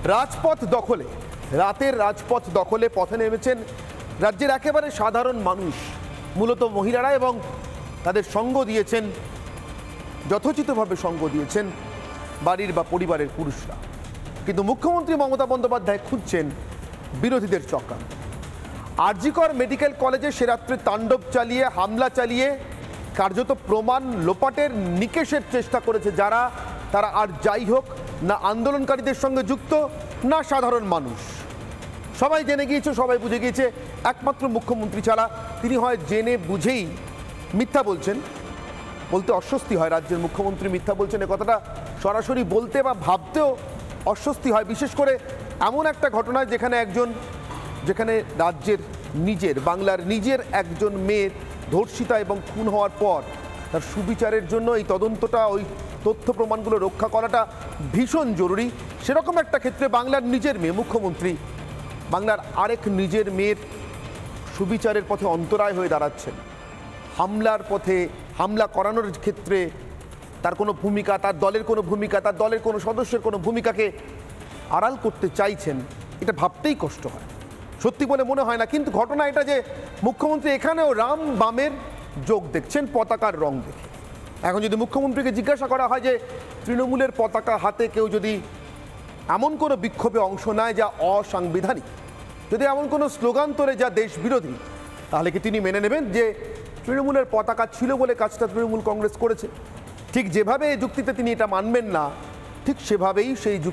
রাজপথ দখলে, রাতের রাজপথ দখলে পথে নেমেছেন রাজ্যের একেবারে সাধারণ মানুষ, মূলত মহিলারা, এবং তাদের সঙ্গ দিয়েছেন, যথোচিতভাবে সঙ্গ দিয়েছেন বাড়ির বা পরিবারের পুরুষরা। কিন্তু মুখ্যমন্ত্রী মমতা বন্দ্যোপাধ্যায় খুঁজছেন বিরোধীদের চক্রান্ত। আর.জি. কর মেডিকেল কলেজে সে রাত্রে তাণ্ডব চালিয়ে, হামলা চালিয়ে কার্যত প্রমাণ লোপাটের নিকেশের চেষ্টা করেছে যারা, তারা আর যাই হোক না আন্দোলনকারীদের সঙ্গে যুক্ত, না সাধারণ মানুষ। সবাই জেনে গিয়েছে, সবাই বুঝে গিয়েছে, একমাত্র মুখ্যমন্ত্রী ছাড়া। তিনি হয় জেনে বুঝেই মিথ্যা বলছেন, বলতে অস্বস্তি হয় রাজ্যের মুখ্যমন্ত্রী মিথ্যা বলছেন, এ কথাটা সরাসরি বলতে বা ভাবতেও অস্বস্তি হয়, বিশেষ করে এমন একটা ঘটনায় যেখানে রাজ্যের নিজের, বাংলার নিজের একজন মেয়ের ধর্ষিতা এবং খুন হওয়ার পর তার সুবিচারের জন্য এই তদন্তটা, ওই তথ্য প্রমাণগুলো রক্ষা করাটা ভীষণ জরুরি। সেরকম একটা ক্ষেত্রে বাংলার নিজের মেয়ে, মুখ্যমন্ত্রী বাংলার আরেক নিজের মেয়ের সুবিচারের পথে অন্তরায় হয়ে দাঁড়াচ্ছেন। হামলার পথে, হামলা করানোর ক্ষেত্রে তার কোনো ভূমিকা, তার দলের কোনো ভূমিকা, তার দলের কোনো সদস্যের কোনো ভূমিকাকে আড়াল করতে চাইছেন, এটা ভাবতেই কষ্ট হয়, সত্যি বলে মনে হয় না। কিন্তু ঘটনা এটা যে মুখ্যমন্ত্রী এখানেও রাম বামের যোগ দেখছেন পতাকার রং দেখে। এখন যদি মুখ্যমন্ত্রীকে জিজ্ঞাসা করা হয় যে তৃণমূলের পতাকা হাতে কেউ যদি এমন কোনো বিক্ষোভে অংশ নেয় যা অসাংবিধানিক, যদি এমন কোনো স্লোগান তোলে যা দেশ বিরোধী, তাহলে কি তিনি মেনে নেবেন যে তৃণমূলের পতাকা ছিল বলে কাজটা তৃণমূল কংগ্রেস করেছে? ঠিক যেভাবে এই যুক্তিতে তিনি এটা মানবেন না, ঠিক সেভাবেই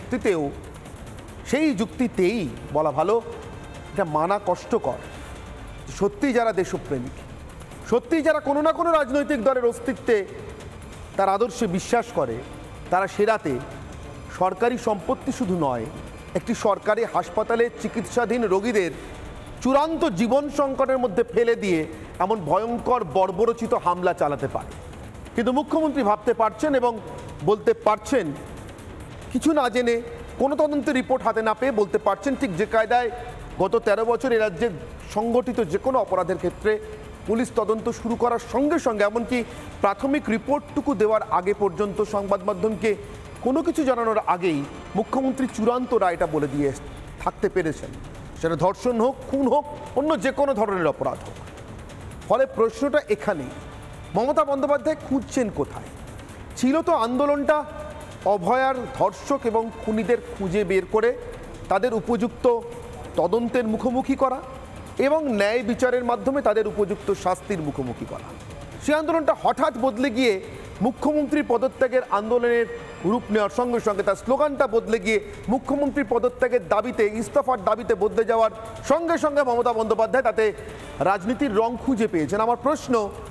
সেই যুক্তিতেই বলা ভালো, এটা মানা কষ্টকর। সত্যি যারা দেশপ্রেমিক, সত্যি যারা কোনো না কোনো রাজনৈতিক দলের অস্তিত্বে, তার আদর্শে বিশ্বাস করে, তারা সে রাতে সরকারি সম্পত্তি শুধু নয়, একটি সরকারি হাসপাতালে চিকিৎসাধীন রোগীদের চূড়ান্ত জীবন সংকটের মধ্যে ফেলে দিয়ে এমন ভয়ঙ্কর বর্বরচিত হামলা চালাতে পারে। কিন্তু মুখ্যমন্ত্রী ভাবতে পারছেন এবং বলতে পারছেন, কিছু না জেনে, কোনো তদন্তের রিপোর্ট হাতে না পেয়ে বলতে পারছেন, ঠিক যে কায়দায় গত 13 বছর এ রাজ্যে সংগঠিত যে কোনো অপরাধের ক্ষেত্রে পুলিশ তদন্ত শুরু করার সঙ্গে সঙ্গে, এমনকি প্রাথমিক রিপোর্টটুকু দেওয়ার আগে পর্যন্ত, সংবাদ মাধ্যমকে কোনো কিছু জানানোর আগেই মুখ্যমন্ত্রী চূড়ান্ত রায়টা বলে দিয়ে থাকতে পেরেছেন, সেটা ধর্ষণ হোক, খুন হোক, অন্য যে কোনো ধরনের অপরাধ হোক। ফলে প্রশ্নটা এখানেই, মমতা বন্দ্যোপাধ্যায় খুঁজছেন কোথায়? ছিল তো আন্দোলনটা অভয়ার ধর্ষক এবং খুনিদের খুঁজে বের করে তাদের উপযুক্ত তদন্তের মুখোমুখি করা এবং ন্যায় বিচারের মাধ্যমে তাদের উপযুক্ত শাস্তির মুখোমুখি করা। সেই আন্দোলনটা হঠাৎ বদলে গিয়ে মুখ্যমন্ত্রীর পদত্যাগের আন্দোলনের রূপ নেওয়ার সঙ্গে সঙ্গে তার স্লোগানটা বদলে গিয়ে মুখ্যমন্ত্রীর পদত্যাগের দাবিতে, ইস্তফার দাবিতে বদলে যাওয়ার সঙ্গে সঙ্গে মমতা বন্দ্যোপাধ্যায় তাতে রাজনীতির রং খুঁজে পেয়েছেন। আমার প্রশ্ন,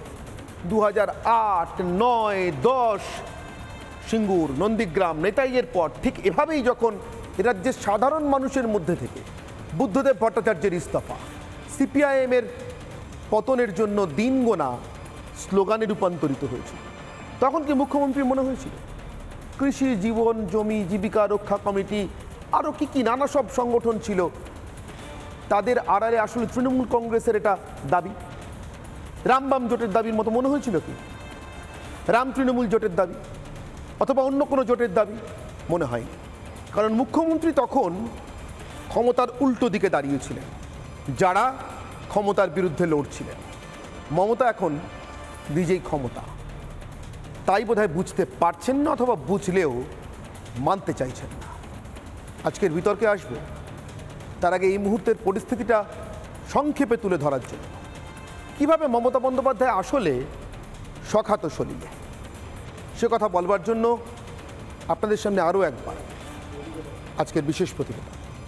2008, 9, 10 সিঙ্গুর, নন্দীগ্রাম, নেতাইয়ের পর ঠিক এভাবেই যখন রাজ্যের সাধারণ মানুষের মধ্যে থেকে বুদ্ধদেব ভট্টাচার্যের ইস্তফা, সিপিআইএমের পতনের জন্য দিন গোনা স্লোগানে রূপান্তরিত হয়েছিল, তখন কি মুখ্যমন্ত্রী মনে হয়েছিল কৃষি, জীবন, জমি, জীবিকা রক্ষা কমিটি, আরও কি নানা সব সংগঠন ছিল, তাদের আড়ালে আসলে তৃণমূল কংগ্রেসের এটা দাবি, রামবাম জোটের দাবির মতো মনে হয়েছিল কি? রাম তৃণমূল জোটের দাবি অথবা অন্য কোনো জোটের দাবি মনে হয়নি। কারণ মুখ্যমন্ত্রী তখন ক্ষমতার উল্টো দিকে দাঁড়িয়েছিলেন, যারা ক্ষমতার বিরুদ্ধে লড়ছিলেন। মমতা এখন নিজেই ক্ষমতা, তাই বোধহয় বুঝতে পারছেন না, অথবা বুঝলেও মানতে চাইছেন না। আজকের বিতর্কে আসবো, তার আগে এই মুহূর্তের পরিস্থিতিটা সংক্ষেপে তুলে ধরার জন্য, কিভাবে মমতা বন্দ্যোপাধ্যায় আসলে সখাত সলিলে, সে কথা বলবার জন্য আপনাদের সামনে আরও একবার আজকের বিশেষ প্রতিবেদন।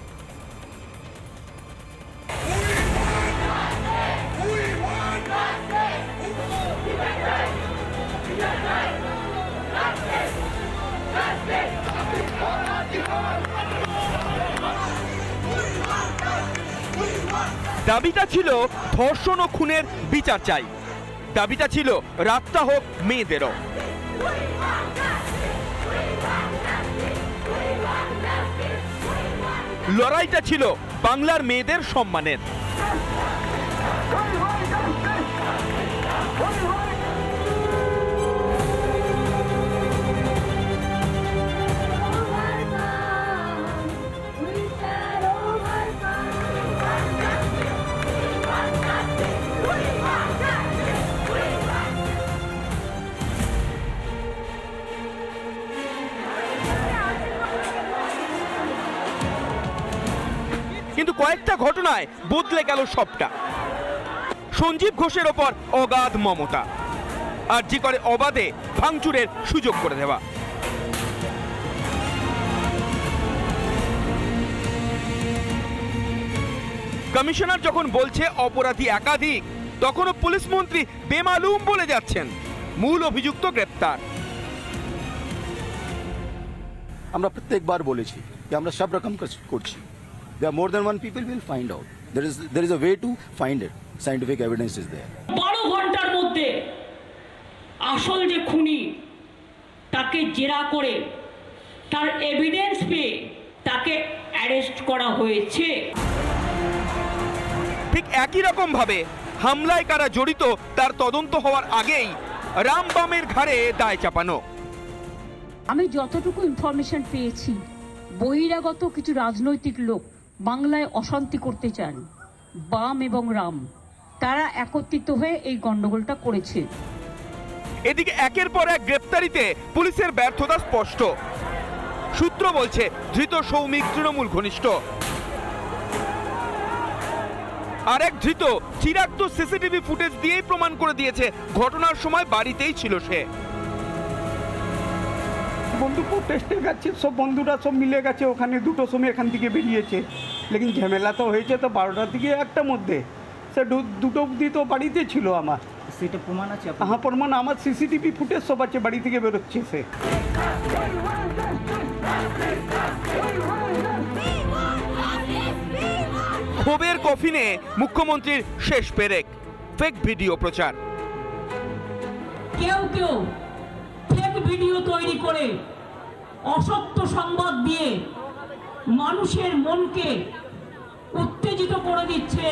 দাবিটা ছিল ধর্ষণ ও খুনের বিচার চাই, দাবিটা ছিল রাতটা হোক মেয়েদেরও। লড়াইটা ছিল বাংলার মেয়েদের সম্মানের। ঘটনায় বদলে গেল সবটা। সঞ্জীব ঘোষের ওপর অগাধ মমতা, আরজি করে অবাধে ভাঙচুরের সুযোগ করে দেওয়া। কমিশনার যখন বলছে অপরাধী একাধিক, তখনও পুলিশ মন্ত্রী বেমালুম বলে যাচ্ছেন মূল অভিযুক্ত গ্রেপ্তার। আমরা প্রত্যেকবার বলেছি যে আমরা সব রকম করছি। There are more than one people will find out. There is a way to find it. Scientific evidence is there. 12 ঘন্টার মধ্যে আসল যে খুনি তাকে জেরা করে তার এভিডেন্স পেয়ে তাকে অ্যারেস্ট করা হয়েছে। ঠিক একই রকম ভাবে হামলায় কারা জড়িত তার তদন্ত হওয়ার আগেই রামবামের ঘাড়ে দায় চাপানো। আমি যতটুকু ইনফরমেশন পেয়েছি, বহিরাগত কিছু রাজনৈতিক লোক বাংলায় অশান্তি করতে চান, বাম এবং রাম, তারা একত্রিত হয়ে এই গন্ডগোলটা করেছে। এদিকে একের পর এক গ্রেপ্তারিতে পুলিশের ব্যর্থতা স্পষ্ট। সূত্র বলছে ধৃত সৌমিক তৃণমূল ঘনিষ্ঠ, আর এক ধৃত চিরাগ তো সিসিটিভি ফুটেজ দিয়েই প্রমাণ করে দিয়েছে ঘটনার সময় বাড়িতেই ছিল সে। বন্ধুপুর টেস্টে গেছে, সব বন্ধুরা সব মিলে গেছে ওখানে, 2টোর সময় এখান থেকে বেরিয়েছে। লেকিন ঝামেলা তো হয়েছে তো 12টার দিকে, 1টার মধ্যে। সে 2টো অবধি তো বাড়িতে ছিল আমার। সেটা প্রমাণ আছে? হ্যাঁ প্রমাণ, আমার সিসিটিভি ফুটেজ সব আছে, বাড়ি থেকে বেরোচ্ছে সে। ক্ষোভের কফিনে মুখ্যমন্ত্রীর শেষ পেরেক, ফেক ভিডিও প্রচার। কেউ কেউ ফেক ভিডিও তৈরি করে অসত্য সংবাদ দিয়ে মানুষের মনকে উত্তেজিত করে দিচ্ছে।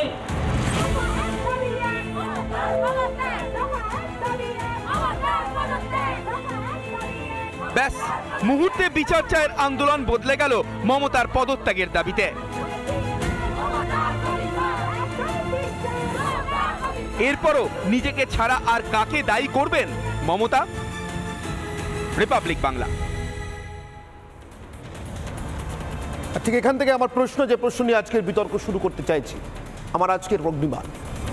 ব্যাস, মুহূর্তে বিচার চায়ের আন্দোলন বদলে গেল মমতার পদত্যাগের দাবিতে। এরপরও নিজেকে ছাড়া আর কাকে দায়ী করবেন মমতা? রিপাবলিক বাংলা। ঠিক এখান থেকে আমার প্রশ্ন, যে প্রশ্ন নিয়ে আজকের বিতর্ক শুরু করতে চাইছি, আমার আজকের অগ্নিবাণ,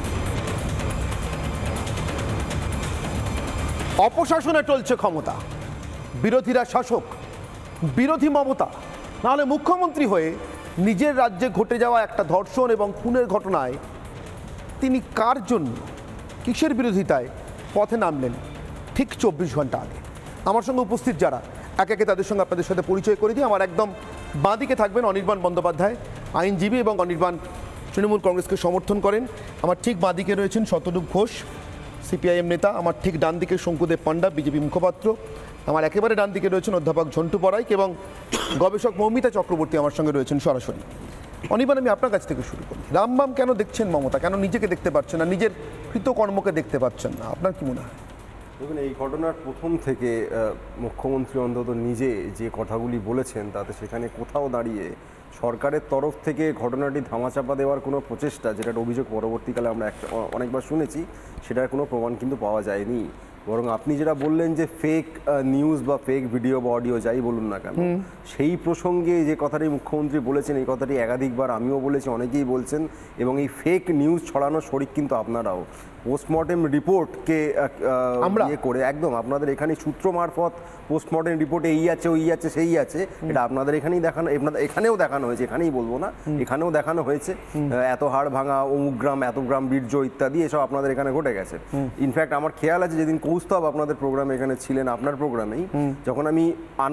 অপশাসনে চলছে ক্ষমতা, বিরোধীরা শাসক, বিরোধী মমতা। নাহলে মুখ্যমন্ত্রী হয়ে নিজের রাজ্যে ঘটে যাওয়া একটা ধর্ষণ এবং খুনের ঘটনায় তিনি কার জন্য, কিসের বিরোধিতায় পথে নামলেন ঠিক 24 ঘন্টা আগে? আমার সঙ্গে উপস্থিত যারা, একে একে তাদের সঙ্গে আপনাদের সাথে পরিচয় করে দিই। আমার একদম বাঁদিকে থাকবেন অনির্বাণ বন্দ্যোপাধ্যায়, আইনজীবী, এবং অনির্বাণ তৃণমূল কংগ্রেসকে সমর্থন করেন। আমার ঠিক বাঁদিকে রয়েছেন শতরূপ ঘোষ, সিপিআইএম নেতা। আমার ঠিক ডান দিকে শঙ্কুদেব পাণ্ডা, বিজেপি মুখপাত্র। আমার একেবারে ডান দিকে রয়েছেন অধ্যাপক ঝন্টু বড়াইক এবং গবেষক মৌমিতা চক্রবর্তী আমার সঙ্গে রয়েছেন সরাসরি। অনির্বাণ, আমি আপনার কাছ থেকে শুরু করি। রামবাম কেন দেখছেন মমতা? কেন নিজেকে দেখতে পাচ্ছেন না, নিজের কৃতকর্মকে দেখতে পাচ্ছেন না? আপনার কি মনে হয়? দেখুন, এই ঘটনার প্রথম থেকে মুখ্যমন্ত্রী অন্তত নিজে যে কথাগুলি বলেছেন, তাতে সেখানে কোথাও দাঁড়িয়ে সরকারের তরফ থেকে ঘটনাটি ধামাচাপা দেওয়ার কোনো প্রচেষ্টা, যেটা অভিযোগ পরবর্তীকালে আমরা অনেকবার শুনেছি, সেটার কোনো প্রমাণ কিন্তু পাওয়া যায়নি। বরং আপনি যেটা বললেন যে ফেক নিউজ বা ফেক ভিডিও বা অডিও যাই বলুন না কেন, সেই প্রসঙ্গে যে কথাটি মুখ্যমন্ত্রী বলেছেন, এই কথাটি একাধিকবার আমিও বলেছি, অনেকেই বলছেন, এবং এই ফেক নিউজ ছড়ানোর শরিক কিন্তু আপনারাও। পোস্টমর্টেম রিপোর্টকে ইয়ে করে একদম আপনাদের এখানে সূত্র মারফত পোস্টমর্টেম রিপোর্টে এই আছে, ওই আছে, সেই আছে, এটা আপনাদের এখানেই দেখানো, এখানেও দেখানো হয়েছে, এখানেই বলবো না, এখানেও দেখানো হয়েছে। এত হাড় ভাঙা, অমুক গ্রাম, এত গ্রাম বীর্য ইত্যাদি, এসব আপনাদের এখানে ঘটে গেছে। ইনফ্যাক্ট আমার খেয়াল আছে যেদিন কৌস্তব আপনাদের প্রোগ্রামে এখানে ছিলেন, আপনার প্রোগ্রামেই, যখন আমি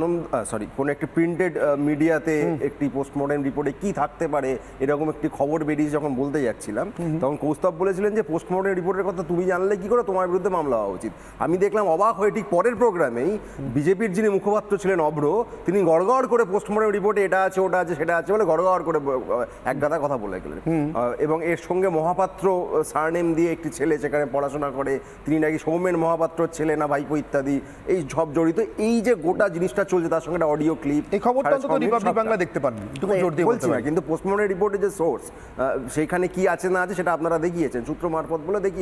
কোনো একটি প্রিন্টেড মিডিয়াতে একটি পোস্টমর্টেম রিপোর্টে কি থাকতে পারে এরকম একটি খবর বেরিয়ে যখন বলতে যাচ্ছিলাম, তখন কৌস্তব বলেছিলেন যে পোস্টমর্টেম রিপোর্টের কথা তুমি জানলে কি করে, তোমার বিরুদ্ধে মামলা হওয়া উচিত। আমি দেখলাম অবাক হয়ে ঠিক পরের প্রোগ্রামেই বিজেপির যিনি মুখপাত্র ছিলেন অভ্র, তিনি গড়গড় করে পোস্টমর্টেম রিপোর্টে এটা আছে, ওটা আছে, সেটা আছে বলে গড়গড় করে এক গাদা কথা বলে গেলেন। এবং এর সঙ্গে মহাপাত্র সারনেম দিয়ে একটি ছেলে সেখানে পড়াশোনা করে, তিনি নাকি সৌমেন মহাপাত্র ছেলে না ভাইপো ইত্যাদি, এই সব জড়িত। এই যে গোটা জিনিসটা চলছে, তার সঙ্গে একটা অডিও ক্লিপ, এই খবরটা তো রিপাবলিক বাংলা দেখতে পারবেন, বলছি না, কিন্তু পোস্টমর্টেম রিপোর্টে যে সোর্স, সেইখানে কি আছে না আছে সেটা আপনারা দেখিয়েছেন, সূত্র মারফত বলে দেখিয়েছেন।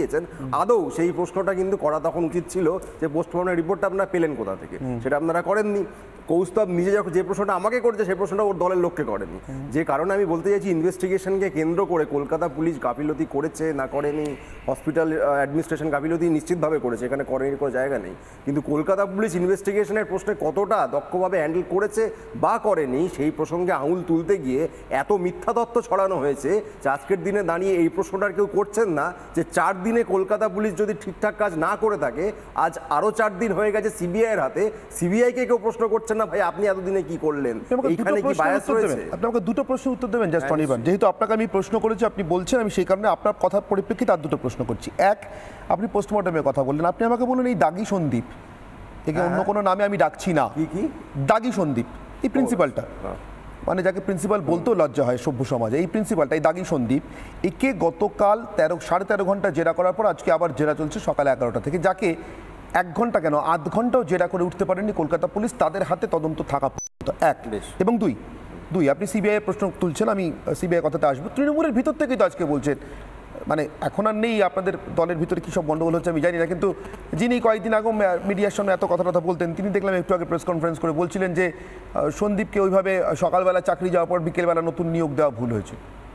দিয়েছেন, আদৌ সেই প্রশ্নটা কিন্তু করা তখন উচিত ছিল যে পোস্টমর্টমের রিপোর্টটা আপনারা পেলেন কোথা থেকে, সেটা আপনারা করেননি। কৌস্তব নিজে যখন যে প্রশ্নটা আমাকে করেছে সেই প্রশ্নটা ওর দলের লোককে করেনি। যে কারণে আমি বলতে চাইছি ইনভেস্টিগেশনকে কেন্দ্র করে কলকাতা পুলিশ গাফিলতি করেছে না করেনি, হসপিটাল অ্যাডমিনিস্ট্রেশন গাফিলতি নিশ্চিতভাবে করেছে, এখানে করেনি কোনো জায়গা নেই। কিন্তু কলকাতা পুলিশ ইনভেস্টিগেশনের প্রশ্নে কতটা দক্ষভাবে হ্যান্ডেল করেছে বা করেনি সেই প্রসঙ্গে আঙুল তুলতে গিয়ে এত মিথ্যা তথ্য ছড়ানো হয়েছে যে আজকের দিনে দাঁড়িয়ে এই প্রশ্নটার কেউ করছেন না যে 4 দিনে কলকাতা পুলিশ যদি ঠিকঠাক কাজ না করে থাকে, আজ আরও 4 দিন হয়ে গেছে সিবিআইয়ের হাতে, সিবিআইকে কেউ প্রশ্ন করছেন না ভাই আপনি এতদিনে কি করলেন, এইখানে কি বায়াস রয়েছে? আপনি আমাকে দুটো প্রশ্ন উত্তর দেবেন জাস্ট অনির্বাণ, যেহেতু আপনাকে আমি প্রশ্ন করেছি আপনি বলছেন, আমি সেই কারণে আপনার কথার পরিপ্রেক্ষিতে আর দুটো প্রশ্ন করছি। এক, আপনি পোস্টমর্টমের কথা বললেন, আপনি আমাকে বলুন এই দাগি সন্দীপ, একে অন্য কোনো নামে আমি ডাকছি না, কি দাগি সন্দীপ, এই প্রিন্সিপালটা, মানে যাকে প্রিন্সিপাল বলতেও লজ্জা হয় সভ্য সমাজে, এই প্রিন্সিপালটা এই দাগি সন্দীপ, একে গতকাল 13.5 ঘন্টা জেরা করার পর আজকে আবার জেরা চলছে সকাল 11টা থেকে, যাকে 1 ঘন্টা কেন 8 ঘন্টাও জেরা করে উঠতে পারেনি কলকাতা পুলিশ, তাদের হাতে তদন্ত থাকা পর্যন্ত। এক এবং দুই আপনি সিবিআই প্রশ্ন তুলছেন, আমি সিবিআই কথাতে আসবো। তৃণমূলের ভিতর থেকেই তো আজকে বলছেন, মানে এখন আর নেই আপনাদের দলের ভিতরে কী সব গন্ডগোল হচ্ছে আমি জানি না, কিন্তু যিনি কয়েকদিন আগে মিডিয়ার সামনে এত কথা বলতেন, তিনি দেখলাম একটু আগে প্রেস কনফারেন্স করে বলছিলেন যে সন্দীপকে ওইভাবে সকালবেলা চাকরি যাওয়ার পর বিকেলবেলা নতুন নিয়োগ দেওয়া ভুল হয়েছে।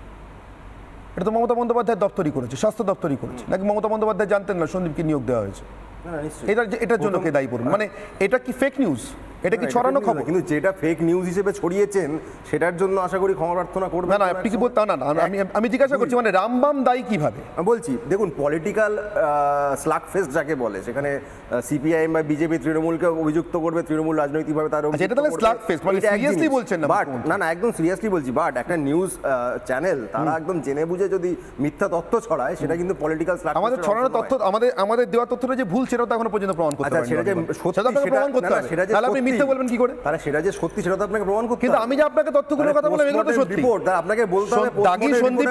এটা তো মমতা বন্দ্যোপাধ্যায়ের দপ্তরই করেছে, স্বাস্থ্য দপ্তরই করেছে, নাকি মমতা বন্দ্যোপাধ্যায় জানতেন না সন্দীপকে নিয়োগ দেওয়া হয়েছে? এটার জন্য কে দায়ী করুন? মানে এটা কি ফেক নিউজ, এটা কি ছড়ানো খবর? কিন্তু যেটা ফেক নিউজ হিসেবে ছড়িয়েছেন সেটার জন্য আশা করি ক্ষমা প্রার্থনা করবেন। না আপনি কি বলতেন? না আমি জিজ্ঞাসা করছি, মানে রামবাম দায়ী কিভাবে? বলছি দেখুন, পলিটিক্যাল স্লাগ ফেস্ট যাকে বলে, সেখানে সিপিআইএম বা বিজেপি তৃণমূলকে অভিযুক্ত করবে, তৃণমূল রাজনৈতিকভাবে তার এটা তাহলে স্লাগ ফেস্ট, মানে সিরিয়াসলি বলছেন না? বাট না একদম সিরিয়াসলি বলছি, বাট একটা নিউজ চ্যানেল তারা একদম জেনে বুঝে যদি মিথ্যা তথ্য ছড়ায় সেটা কিন্তু পলিটিক্যাল স্লাগ। আমাদের ছড়ানো তথ্য, আমাদের দেওয়া তথ্যটা যে ভুল সেটা তো এখনো পর্যন্ত প্রমাণ করতে পারেনি। সেটা যে সত্যি প্রমাণ করতে হবে, তাহলে আপনি মিথ্যা বলবেন কি করে? সেটা যে সত্যি সেটা তো আপনাকে প্রমাণ করতে হবে। কিন্তু আমি যে আপনাকে তথ্যগুলোর কথা বললাম এগুলো তো সত্যি। রিপোর্ট আপনাকে বলতে হবে দাগি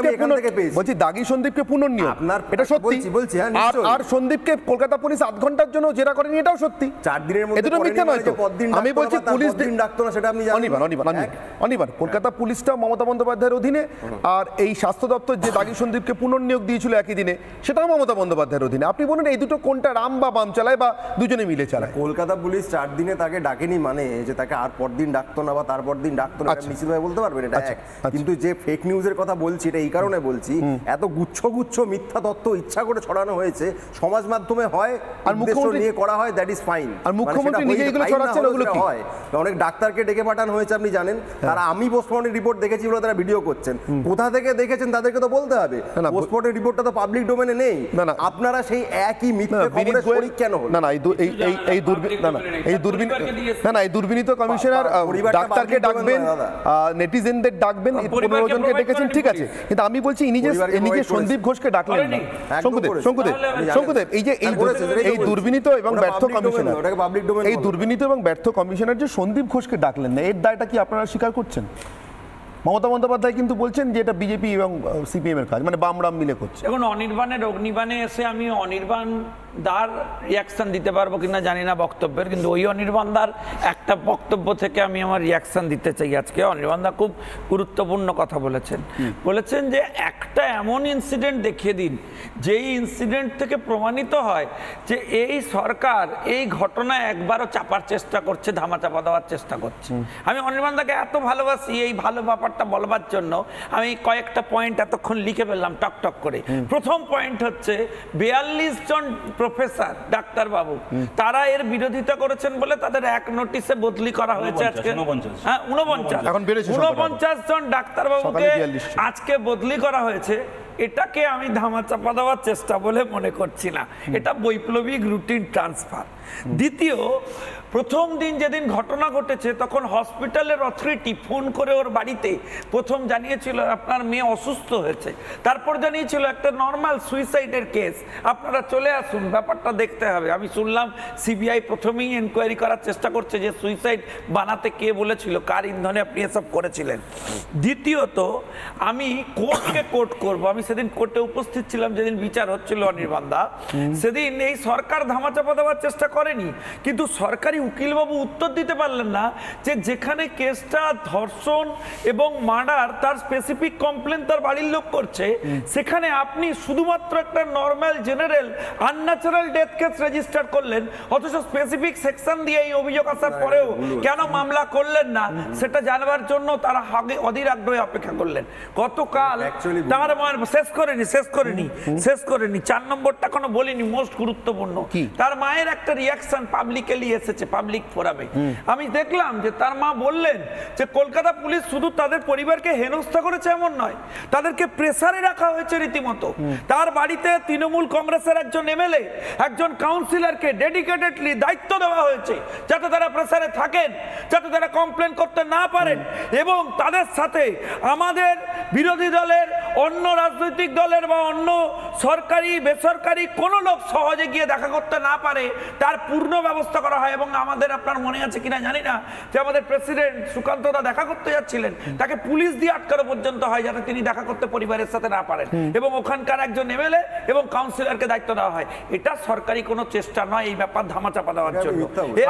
সন্দীপকে পুনর্নিয়োগ, এটা সত্যি বলছি। আর সন্দীপকে কলকাতা পুলিশ 8 ঘন্টার জন্য জেরা করেনি, এটাও সত্যি। 4 দিনের মধ্যে এটা মিথ্যা নয় তো? আমি বলছি পুলিশ দিন ডাকতো না, সেটা আপনি জানেন। অনির্বাণ, কলকাতা পুলিশটা মমতা বন্দ্যোপাধ্যায়ের অধীনে, আর এই স্বাস্থ্য দপ্তর যে দাগি সন্দীপকে পুনর্নিয়োগ দিয়েছিল একই দিনে, সেটাও মমতা বন্দ্যোপাধ্যায়ের অধীনে। আপনি বলুন এই দুটো কোনটা রাম বা বাম চালায় বা দুজনে মিলে চালায়? কলকাতা পুলিশ 4 দিনে তাকে ডাকেনি মানে যে তাকে আর পরদিন ডাকতো না বা তারপর দিন ডাকতো না, নিশ্চিতভাবে বলতে পারবেন এটা এক। কিন্তু যে ফেক নিউজের কথা বলছি এটা এই কারণে বলছি, এত গুচ্ছ মিথ্যা তথ্য ইচ্ছা করে ছড়ানো হয়েছে সমাজ মাধ্যমে, হয় আর মুখ্যমন্ত্রী নিয়ে করা হয়, দ্যাট ইজ ফাইন। আর মুখ্যমন্ত্রী নিজে এগুলো ছড়াচ্ছেন, ওগুলো কি হয়? অনেক ডাক্তারকে ডেকে পাঠানো হয়েছে আপনি জানেন, তারা আমি পোস্টমর্টম রিপোর্ট দেখেছি বলে তারা ভিডিও করছেন, কোথা থেকে দেখেছেন তাদেরকে তো বলতে হবে। পোস্টমর্টম রিপোর্টটা তো পাবলিক ডোমেনে নেই, আপনারা সেই একই মিথ্যা খবরের শরীক কেন হন? এই দুর্বিনীত কমিশনার ডাক্তারকে ডাকবেন, নেটিজেনদের ডাকবেন, 15 জনকে ডেকেছেন, ঠিক আছে, কিন্তু আমি বলছি ইনি যে সন্দীপ ঘোষকে ডাকলেন না, শঙ্কুদেব, এই দুর্বিনীত এবং ব্যর্থ কমিশনার, এই দুর্বিনীত এবং ব্যর্থ কমিশনার যে সন্দীপ ঘোষকে ডাকলেন না, এর দায়টা কি আপনারা স্বীকার করছেন? মমতা বন্দ্যোপাধ্যায় কিন্তু বলছেন যে এটা বিজেপি এবং সিপিএম এর কাজ, মানে বামরাম মিলে করছে। এখন অনির্বাণের অগ্নিবাণে এসে আমি অনির্বাণ দার রিয়াকশন দিতে পারবো কিনা জানি না বক্তব্যের, কিন্তু ওই অনির্বাণ দার একটা বক্তব্য থেকে আমি আমার রিয়াকশন দিতে চাই আজকে। অনির্বাণ দা খুব গুরুত্বপূর্ণ কথা বলেছেন যে একটা এমন ইনসিডেন্ট দেখিয়ে দিন যেই ইনসিডেন্ট থেকে প্রমাণিত হয় যে এই সরকার এই ঘটনা একবারও চাপার চেষ্টা করছে, ধামাচাপা দেওয়ার চেষ্টা করছে। আমি অনির্বাণ দাকে এত ভালোবাসি, এই ভালো ব্যাপারটা বলবার জন্য আমি কয়েকটা পয়েন্ট এতক্ষণ লিখে ফেললাম টক করে। প্রথম পয়েন্ট হচ্ছে 42 জন প্রফেসর ডাক্তারবাবু তারা এর বিরোধিতা করেছেন বলে তাদের এক নোটিশে বদলি করা হয়েছে আজকে। 49 জন ডাক্তারবাবুকে আজকে বদলি করা হয়েছে। এটাকে আমি ধামাচাপা দেওয়ার চেষ্টা বলে মনে করছি না, এটা বৈপ্লবিক রুটিন ট্রান্সফার। দ্বিতীয়, প্রথম দিন যেদিন ঘটনা ঘটেছে তখন হসপিটালের অথরিটি ফোন করে ওর বাড়িতে প্রথম জানিয়েছিল আপনার মেয়ে অসুস্থ হয়েছে, তারপর জানিয়েছিল একটা নর্মাল সুইসাইডের কেস, আপনারা চলে আসুন, ব্যাপারটা দেখতে হবে। আমি শুনলাম সিবিআই প্রথমেই এনকোয়ারি করার চেষ্টা করছে যে সুইসাইড বানাতে কে বলেছিল, কার ইন্ধনে আপনি এসব করেছিলেন। দ্বিতীয়ত, আমি কোর্টকে কোর্ট করব, আমি সেদিন কোর্টে উপস্থিত ছিলাম যেদিন বিচার হচ্ছিল অনির্বাণ দা, সেদিন এই সরকার ধামাচাপা দেওয়ার চেষ্টা করেনি, কিন্তু সরকারি উকিলবাবু উত্তর দিতে পারলেন না যে যেখানে কেসটা ধর্ষণ এবং মার্ডার, তার স্পেসিফিক কমপ্লেন তার বাড়ির লোক করছে, সেখানে আপনি শুধুমাত্র একটা normal general unnatural death case register করলেন, অথচ স্পেসিফিক সেকশন দিয়ে এই অভিযোগ আসার পরেও কেন মামলা করলেন না সেটা জানবার জন্য তারা অধীর আগ্রহে অপেক্ষা করলেন। গতকাল তার মায়ের শেষ করেনি 4 নম্বরটা কোনো বলিনি, মোস্ট গুরুত্বপূর্ণ। তার মায়ের একটা রিয়াকশন পাবলিকলি এসেছে, পাবলিক ফোরামে। আমি দেখলাম যে তার মা বললেন যে কলকাতা পুলিশ শুধু তাদের পরিবারকে হেনস্থা করেছে এমন নয়, তাদেরকে প্রেসারে রাখা হয়েছে রীতিমতো। তার বাড়িতে তৃণমূল কংগ্রেসের একজন এমএলএ, একজন কাউন্সিলরকে ডেডিকেটেডলি দায়িত্ব দেওয়া হয়েছে যাতে তারা প্রেসারে থাকেন, যাতে তারা কমপ্লেন করতে না পারেন, এবং তাদের সাথে আমাদের বিরোধী দলের, অন্য রাজনৈতিক দলের বা অন্য সরকারি বেসরকারি কোনো লোক সহজে গিয়ে দেখা করতে না পারে তার পূর্ণ ব্যবস্থা করা হয়। এবং আমাদের, আপনার মনে আছে কিনা জানি না, যে আমাদের প্রেসিডেন্ট সুকান্ত দা দেখা করতে যাচ্ছিলেন, তাকে পুলিশ দিয়ে আটকানো পর্যন্ত হয় যাতে তিনি দেখা করতে পরিবারের সাথে না পারেন, এবং ওখানকার একজন এমএলএ এবং কাউন্সিলরকে দায়িত্ব দেওয়া হয়। এটা সরকারি কোনো চেষ্টা নয় এই ব্যাপার ধামাচাপা দেওয়ার জন্য।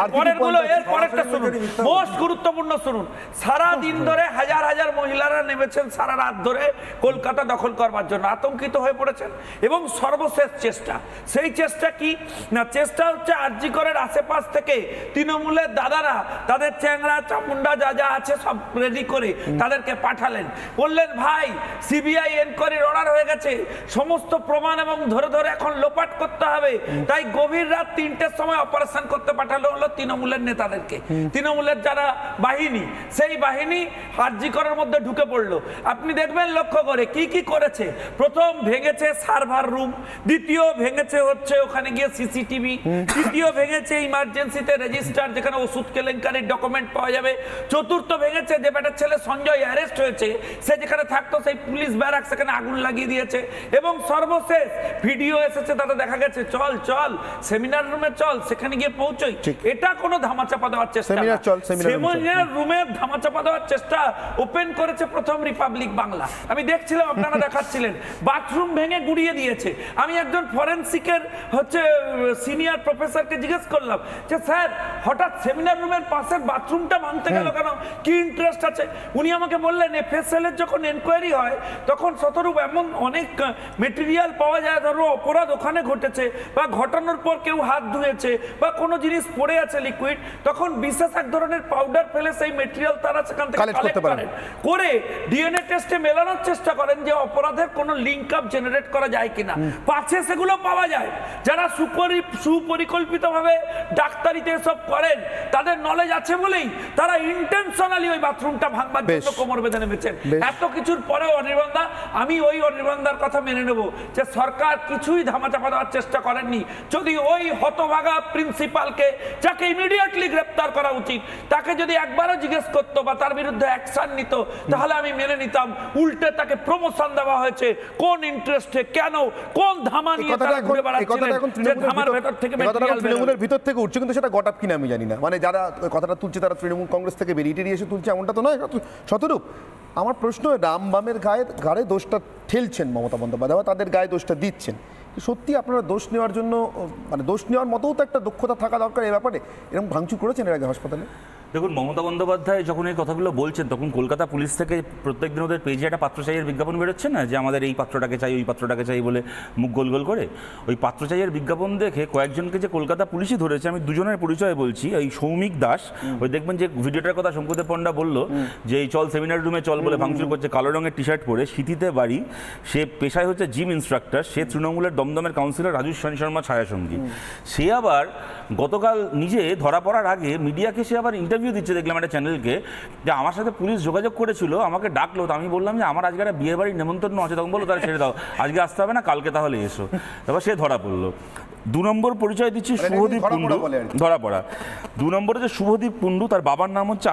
এরপরেরটা শুনুন, মোস্ট গুরুত্বপূর্ণ শুনুন। সারা দিন ধরে হাজার হাজার মহিলারা নেমেছেন সারা রাত ধরে কলকাতা দখল করবার জন্য, আতঙ্কিত হয়ে পড়েছেন। এবং সর্বশেষ চেষ্টা, সেই চেষ্টা কি না, চেষ্টা হচ্ছে আরজি করের আশেপাশ থেকে তৃণমূলের দাদারা তাদের চ্যাংড়া চামুন্ডা যা যা আছে সব রেডি করে তাদেরকে পাঠালেন, বললেন ভাই সিবিআই এনকোয়ারির অর্ডার হয়ে গেছে, সমস্ত প্রমাণ এবং ধরে ধরে এখন লোপাট করতে হবে, তাই গভীর রাত 3টের সময় অপারেশন করতে পাঠালো হলো তৃণমূলের নেতাদেরকে। তৃণমূলের যারা বাহিনী, সেই বাহিনী আরজি করের মধ্যে ঢুকে পড়লো। আপনি দেখবেন লক্ষ্য করে কি কি করেছে। প্রথম ভেঙেছে সার্ভার রুম, দ্বিতীয় ভেঙেছে হচ্ছে ওখানে গিয়ে সিসিটিভি, তৃতীয় ভেঙেছে ইমার্জেন্সিতে রেজিস্টার যেখানে ওষুধ কেলেঙ্কারির ডকুমেন্ট পাওয়া যাবে, চতুর্থ ভেঙেছে যে বেটার ছেলে সঞ্জয় অ্যারেস্ট হয়েছে সে যেখানে থাকতো সেই পুলিশ ব্যারাক সেখানে আগুন লাগিয়ে দিয়েছে। এবং সর্বশেষ ভিডিও এসেছে, তাতে দেখা গেছে চল চল সেমিনার রুমে চল, সেখানে গিয়ে পৌঁছই। এটা কোনো ধামাচাপা দেওয়ার চেষ্টা, সেমিনার রুমে ধামাচাপা দেওয়ার চেষ্টা ওপেন করেছে প্রথম রিপাবলিক বাংলা। আমি দেখছিলাম, আপনারা দেখাচ্ছিলেন, বাথরুম ভেঙে গুড়িয়ে দিয়েছে। আমি একজন ফরেনসিকের হচ্ছে সিনিয়র প্রফেসরকে জিজ্ঞেস করলাম যে স্যার হঠাৎ সেমিনার রুমের পাশের বাথরুমটা ভাঙতে গেল কেন, কি ইন্টারেস্ট আছে? উনি আমাকে বললেন এফএসএল এর যখন এনকোয়ারি হয় তখন শতরূপ এমন অনেক মেটেরিয়াল পাওয়া যায়, ধরো অপরাধ ওখানে ঘটেছে বা ঘটানোর পর কেউ হাত ধুয়েছে বা কোনো জিনিস পড়ে আছে লিকুইড, তখন বিশেষ এক ধরনের পাউডার ফেলে সেই মেটেরিয়াল তারা সেখান থেকে কালেক্ট করেন, করে ডিএনএ টেস্টে মেলানোর চেষ্টা করেন যে অপরাধের কোনো লিঙ্ক আপ জেনারেট করা যায় কিনা। পাছে সেগুলো পাওয়া যায়। যারা সুপরিকল্পিতভাবে ডাক্তারিতে এসব করেন তাদের নলেজ আছে বলেই তারা ইন্টেনশনালি ওই বাথরুমটা ভাঙবার জন্য কোমর বেঁধে নেমেছেন। এত কিছুর পরেও অনির্বাণদা, আমি ওই অনির্বাণদার কথা মেনে নেব যে সরকার কিছুই ধামাচাপা দেওয়ার চেষ্টা করেননি। যদি ওই হতভাগা প্রিন্সিপালকে, যাকে ইমিডিয়েটলি গ্রেপ্তার করা উচিত, তাকে যদি একবারও জিজ্ঞেস করতো বা তার বিরুদ্ধে অ্যাকশন নিত তাহলে আমি মেনে নিতাম। উল্টে তাকে প্রমোশন দেওয়া হয়েছে কোন ইন্টারেস্টে, কেন, কোন ধামা নিয়ে তারা ঘুরে বেড়াচ্ছিলেন, যে ধামার ভেতর থেকে তৃণমূলের ভিতর থেকে উঠছে, কিন্তু সেটা গটাপ কিনা আমি জানি না। মানে যারা কথাটা তুলছে তারা তৃণমূল কংগ্রেস থেকে বেরিয়ে এসে তুলছে এমনটা তো নয় শতরূপ। আমার প্রশ্ন, রাম বামের ঘাড়ে দোষটা ঠেলছেন মমতা বন্দ্যোপাধ্যায়, তাদের গায়ে দোষটা দিচ্ছেন। সত্যি আপনারা দোষ নেওয়ার জন্য, মানে দোষ নেওয়ার মতোও তো একটা দক্ষতা থাকা দরকার এই ব্যাপারে। এরকম ভাঙচুর করেছেন এর আগে হাসপাতালে? দেখুন, মমতা বন্দ্যোপাধ্যায় যখন এই কথাগুলো বলছেন তখন কলকাতা পুলিশ থেকে প্রত্যেক দিন ওদের পেজে একটা পাত্র চাইয়ের বিজ্ঞাপন বেরোচ্ছে না, যে আমাদের এই পাত্রটাকে চাই ওই পাত্রটাকে চাই বলে মুখ গোল গোল করে। ওই পাত্র চাইয়ের বিজ্ঞাপন দেখে কয়েকজনকে যে কলকাতা পুলিশই ধরেছে, আমি দুজনের পরিচয় বলছি। এই সৌমিক দাস, ওই দেখবেন যে ভিডিওটার কথা শঙ্কুদেব পণ্ডা বললো যে এই চল সেমিনার রুমে চল বলে ভাঙচুর করছে, কালো রঙের টি শার্ট পরে, সিটিতে বাড়ি, সে পেশায় হচ্ছে জিম ইনস্ট্রাক্টর, সে তৃণমূলের দমদমের কাউন্সিলর রাজু শর্মা ছায়াসঙ্গী। সে আবার গতকাল নিজে ধরা পড়ার আগে মিডিয়াকে সে আবার ইন্টারভিউ দিচ্ছে, দেখলাম একটা চ্যানেলকে, যে আমার সাথে পুলিশ যোগাযোগ করেছিল, আমাকে ডাকলো, তো আমি বললাম যে আমার আজকে একটা বিয়ে বাড়ির নেমন্তন্ন আছে, তখন বললো তাহলে ছেড়ে দাও, আজকে আসতে হবে না, কালকে তাহলে এসো। তারপর সে ধরা পড়লো। 2 নম্বর পরিচয় দিচ্ছি শুভদীপ কুণ্ডু, ধরা পড়া। 2 নম্বরে যে শুভদীপ কুণ্ডু, তার বাবার নাম হচ্ছে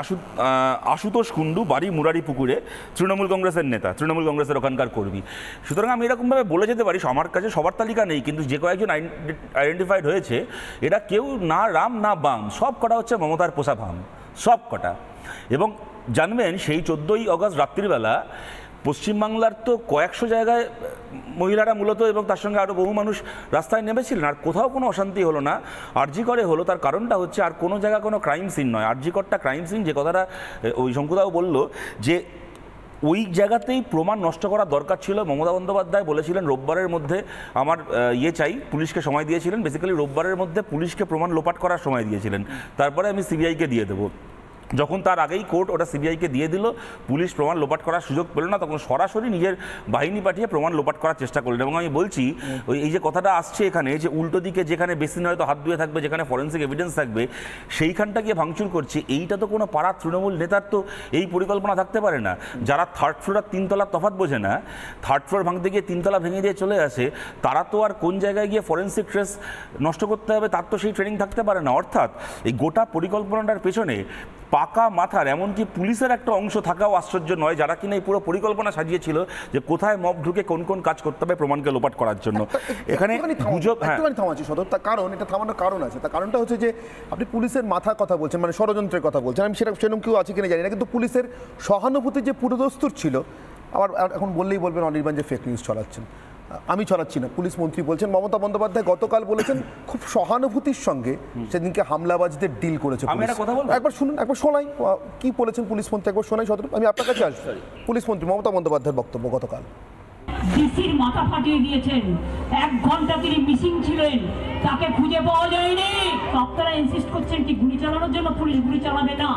আশুতোষ কুণ্ডু, বাড়ি মুরারি পুকুরে, তৃণমূল কংগ্রেসের নেতা, তৃণমূল কংগ্রেসের ওখানকার কর্মী। সুতরাং আমি এরকমভাবে বলে যেতে পারি, আমার কাছে সবার তালিকা নেই, কিন্তু যে কয়েকজন আইডেন্টিফাইড হয়েছে এরা কেউ না রাম না বাম, সব কটা হচ্ছে মমতার পোষা ভাম, সব কটা। এবং জানবেন সেই 14ই আগস্ট রাত্রিবেলা পশ্চিমবাংলার তো কয়েকশো জায়গায় মহিলারা মূলত এবং তার সঙ্গে আরও বহু মানুষ রাস্তায় নেমেছিলেন, আর কোথাও কোনো অশান্তি হলো না। আরজি করে হলো, তার কারণটা হচ্ছে আর কোনো জায়গা কোনো ক্রাইম সিন নয়, আরজি করটা ক্রাইম সিন। যে কথাটা ওই শঙ্কুদাও বললো যে ওই জায়গাতেই প্রমাণ নষ্ট করার দরকার ছিল। মমতা বন্দ্যোপাধ্যায় বলেছিলেন রোববারের মধ্যে আমার চাই, পুলিশকে সময় দিয়েছিলেন, বেসিক্যালি রোববারের মধ্যে পুলিশকে প্রমাণ লোপাট করার সময় দিয়েছিলেন, তারপরে আমি সিবিআইকে দিয়ে দেবো। যখন তার আগেই কোর্ট ওটা সিবিআইকে দিয়ে দিল, পুলিশ প্রমাণ লোপাট করার সুযোগ পেল না, তখন সরাসরি নিজের বাহিনী পাঠিয়ে প্রমাণ লোপাট করার চেষ্টা করলেন। এবং আমি বলছি ওই এই যে কথাটা আসছে এখানে, যে উল্টো দিকে যেখানে বেশি হয়তো হাত ধুয়ে থাকবে, যেখানে ফরেন্সিক এভিডেন্স থাকবে, সেইখানটা গিয়ে ভাঙচুর করছে, এইটা তো কোনো পাড়ার তৃণমূল নেতার তো এই পরিকল্পনা থাকতে পারে না। যারা থার্ড ফ্লোর আর তিনতলার তফাৎ বোঝে না, থার্ড ফ্লোর ভাঙতে গিয়ে তিনতলা ভেঙে দিয়ে চলে আসে, তারা তো আর কোন জায়গায় গিয়ে ফরেন্সিক ট্রেস নষ্ট করতে হবে তার তো সেই ট্রেনিং থাকতে পারে না। অর্থাৎ এই গোটা পরিকল্পনাটার পেছনে পাকা মাথার এমনকি পুলিশের একটা অংশ থাকাও আশ্চর্য নয়, যারা কিনা এই পুরো পরিকল্পনা সাজিয়েছিল যে কোথায় মব ঢুকে কোন কোন কাজ করতে হবে প্রমাণকে লোপাট করার জন্য। এখানে গুজব, হ্যাঁ থামাচ্ছি সদর, তার কারণ এটা থামানোর কারণ আছে। তার কারণটা হচ্ছে যে আপনি পুলিশের মাথার কথা বলছেন, মানে ষড়যন্ত্রের কথা বলছেন, আমি সেটা সেরকম কেউ আছে কিনা জানি না, কিন্তু পুলিশের সহানুভূতি যে পুরোদস্তুর ছিল, আবার এখন বললেই বলবেন অনির্বাণ যে ফেক নিউজ ছড়াচ্ছেন। আমি ছড়াচ্ছি না, পুলিশ মন্ত্রী বলছেন। মমতা বন্দ্যোপাধ্যায় গতকাল বলেছেন খুব সহানুভূতির সঙ্গে সেদিনকে হামলাবাজদের ডিল করেছে। আমি একটা কথা বলবো, একবার শুনুন, একবার শোনাই কি বলেছেন পুলিশ মন্ত্রী, একবার শোনাই সদর, আমি আপনার কাছে আসবো। পুলিশ মন্ত্রী মমতা বন্দ্যোপাধ্যায়ের বক্তব্য গতকাল। ডিসির মাথা ফাটিয়ে দিয়েছেন, 1 ঘন্টা তিনি মিসিং ছিলেন, তাকে খুঁজে পাওয়া যায়নি। আপনারা ইনসিস্ট করছেন কি গুলি চালানোর জন্য পুলিশ গুলি চালাবে না?